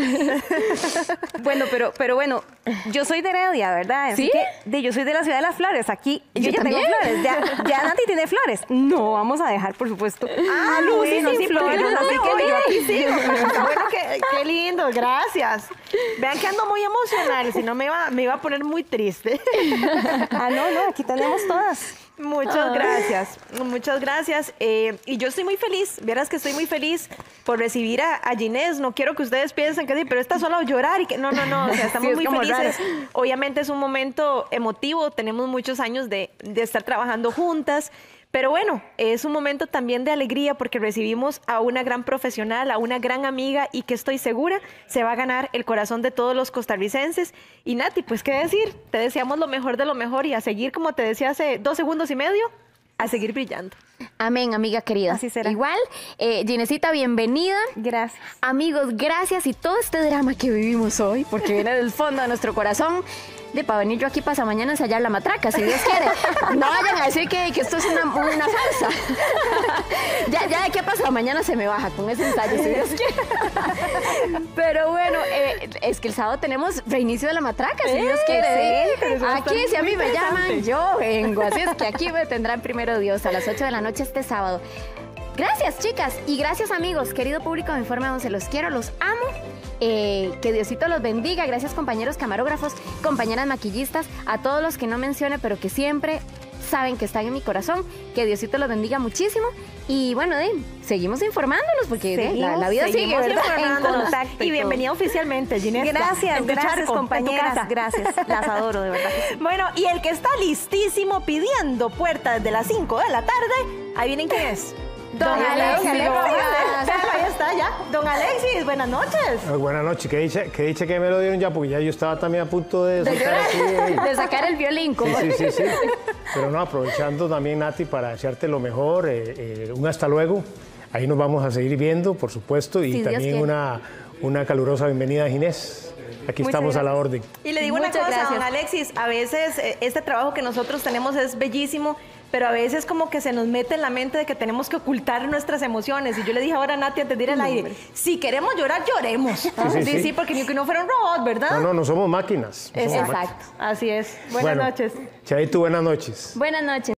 Speaker 12: Bueno, pero, pero bueno, yo soy de Heredia, ¿verdad? Así
Speaker 2: ¿Sí?
Speaker 12: que de, yo soy de la ciudad de las flores. Aquí yo,
Speaker 2: ¿Yo
Speaker 12: ya
Speaker 2: también?
Speaker 12: tengo flores. Ya, ya Nati tiene flores. No vamos a dejar, por supuesto.
Speaker 4: Ah, Lucy,
Speaker 12: bueno,
Speaker 4: sin
Speaker 12: sí,
Speaker 4: flores,
Speaker 12: porque no
Speaker 4: así
Speaker 12: me
Speaker 4: que
Speaker 12: voy.
Speaker 4: yo aquí sigo. Bueno, qué, qué lindo, gracias. Vean que ando muy emocional, si no me iba, me iba a poner muy triste.
Speaker 12: Ah, no, no, aquí tenemos todas.
Speaker 4: Muchas
Speaker 12: Ay.
Speaker 4: gracias, muchas gracias. Eh, y yo estoy muy feliz, vieras que estoy muy feliz por recibir a, a Ginés. No quiero que ustedes piensen que sí, pero está solo a llorar y que no, no, no, o sea, estamos
Speaker 2: Sí, es
Speaker 4: muy
Speaker 2: como
Speaker 4: felices.
Speaker 2: raro.
Speaker 4: Obviamente es un momento emotivo, tenemos muchos años de, de estar trabajando juntas, Pero bueno, es un momento también de alegría porque recibimos a una gran profesional, a una gran amiga y que estoy segura se va a ganar el corazón de todos los costarricenses. Y Nati, pues qué decir, te deseamos lo mejor de lo mejor y a seguir, como te decía hace dos segundos y medio, a seguir brillando.
Speaker 2: Amén, amiga querida.
Speaker 12: Así será.
Speaker 2: Igual, eh, Ginecita, bienvenida.
Speaker 12: Gracias.
Speaker 2: Amigos, gracias y todo este drama que vivimos hoy, porque viene del fondo de nuestro corazón, de para venir yo aquí pasa mañana a ensayar la matraca, si Dios quiere. No vayan a decir que, que esto es una, una farsa. ya, ya de qué pasa mañana se me baja con ese ensayo, si Dios quiere. Pero bueno, eh, es que el sábado tenemos reinicio de la matraca, si Dios quiere.
Speaker 12: Sí,
Speaker 2: aquí, si a mí me llaman, yo vengo. Así es que aquí me tendrán primero Dios a las ocho de la noche este sábado. Gracias, chicas, y gracias, amigos. Querido público de Informe once, los quiero, los amo. Eh, que Diosito los bendiga. Gracias, compañeros camarógrafos, compañeras maquillistas, a todos los que no mencione, pero que siempre saben que están en mi corazón. Que Diosito los bendiga muchísimo. Y bueno, de, seguimos informándonos porque de, la, la vida sigue, ¿verdad?
Speaker 4: En contacto y bienvenida oficialmente, Ginés.
Speaker 12: Gracias, gracias, compañeras. Gracias, las adoro, de verdad.
Speaker 4: Bueno, y el que está listísimo pidiendo puerta desde las cinco de la tarde, ¿ahí vienen quién es?
Speaker 2: Don Alexis.
Speaker 4: Ahí está ya. Don Alexis, buenas noches.
Speaker 11: Ay, buenas noches, que dice, que dice que me lo dieron ya, porque ya yo estaba también a punto de sacar, aquí,
Speaker 2: de sacar el violín. Como
Speaker 11: sí, sí, sí, sí. Pero no, aprovechando también, Nati, para desearte lo mejor, eh, eh, un hasta luego. Ahí nos vamos a seguir viendo, por supuesto, y sí, también una, una calurosa bienvenida a Ginés. Aquí
Speaker 4: Muchas
Speaker 11: estamos
Speaker 4: gracias.
Speaker 11: a la orden.
Speaker 4: Y le digo
Speaker 2: Muchas
Speaker 4: una cosa,
Speaker 2: gracias.
Speaker 4: don Alexis, a veces eh, este trabajo que nosotros tenemos es bellísimo, pero a veces como que se nos mete en la mente de que tenemos que ocultar nuestras emociones. Y yo le dije ahora a Nati antes de ir al
Speaker 11: no,
Speaker 4: aire,
Speaker 11: hombre.
Speaker 4: si queremos llorar, lloremos. Sí, sí,
Speaker 11: sí,
Speaker 4: sí,
Speaker 11: sí.
Speaker 4: porque ni que no fuera un robot, ¿verdad?
Speaker 11: No, no, no somos máquinas. No somos
Speaker 4: Exacto,
Speaker 11: máquinas.
Speaker 4: así es. Buenas
Speaker 11: Bueno,
Speaker 4: noches.
Speaker 11: Chaito, buenas noches.
Speaker 2: Buenas noches.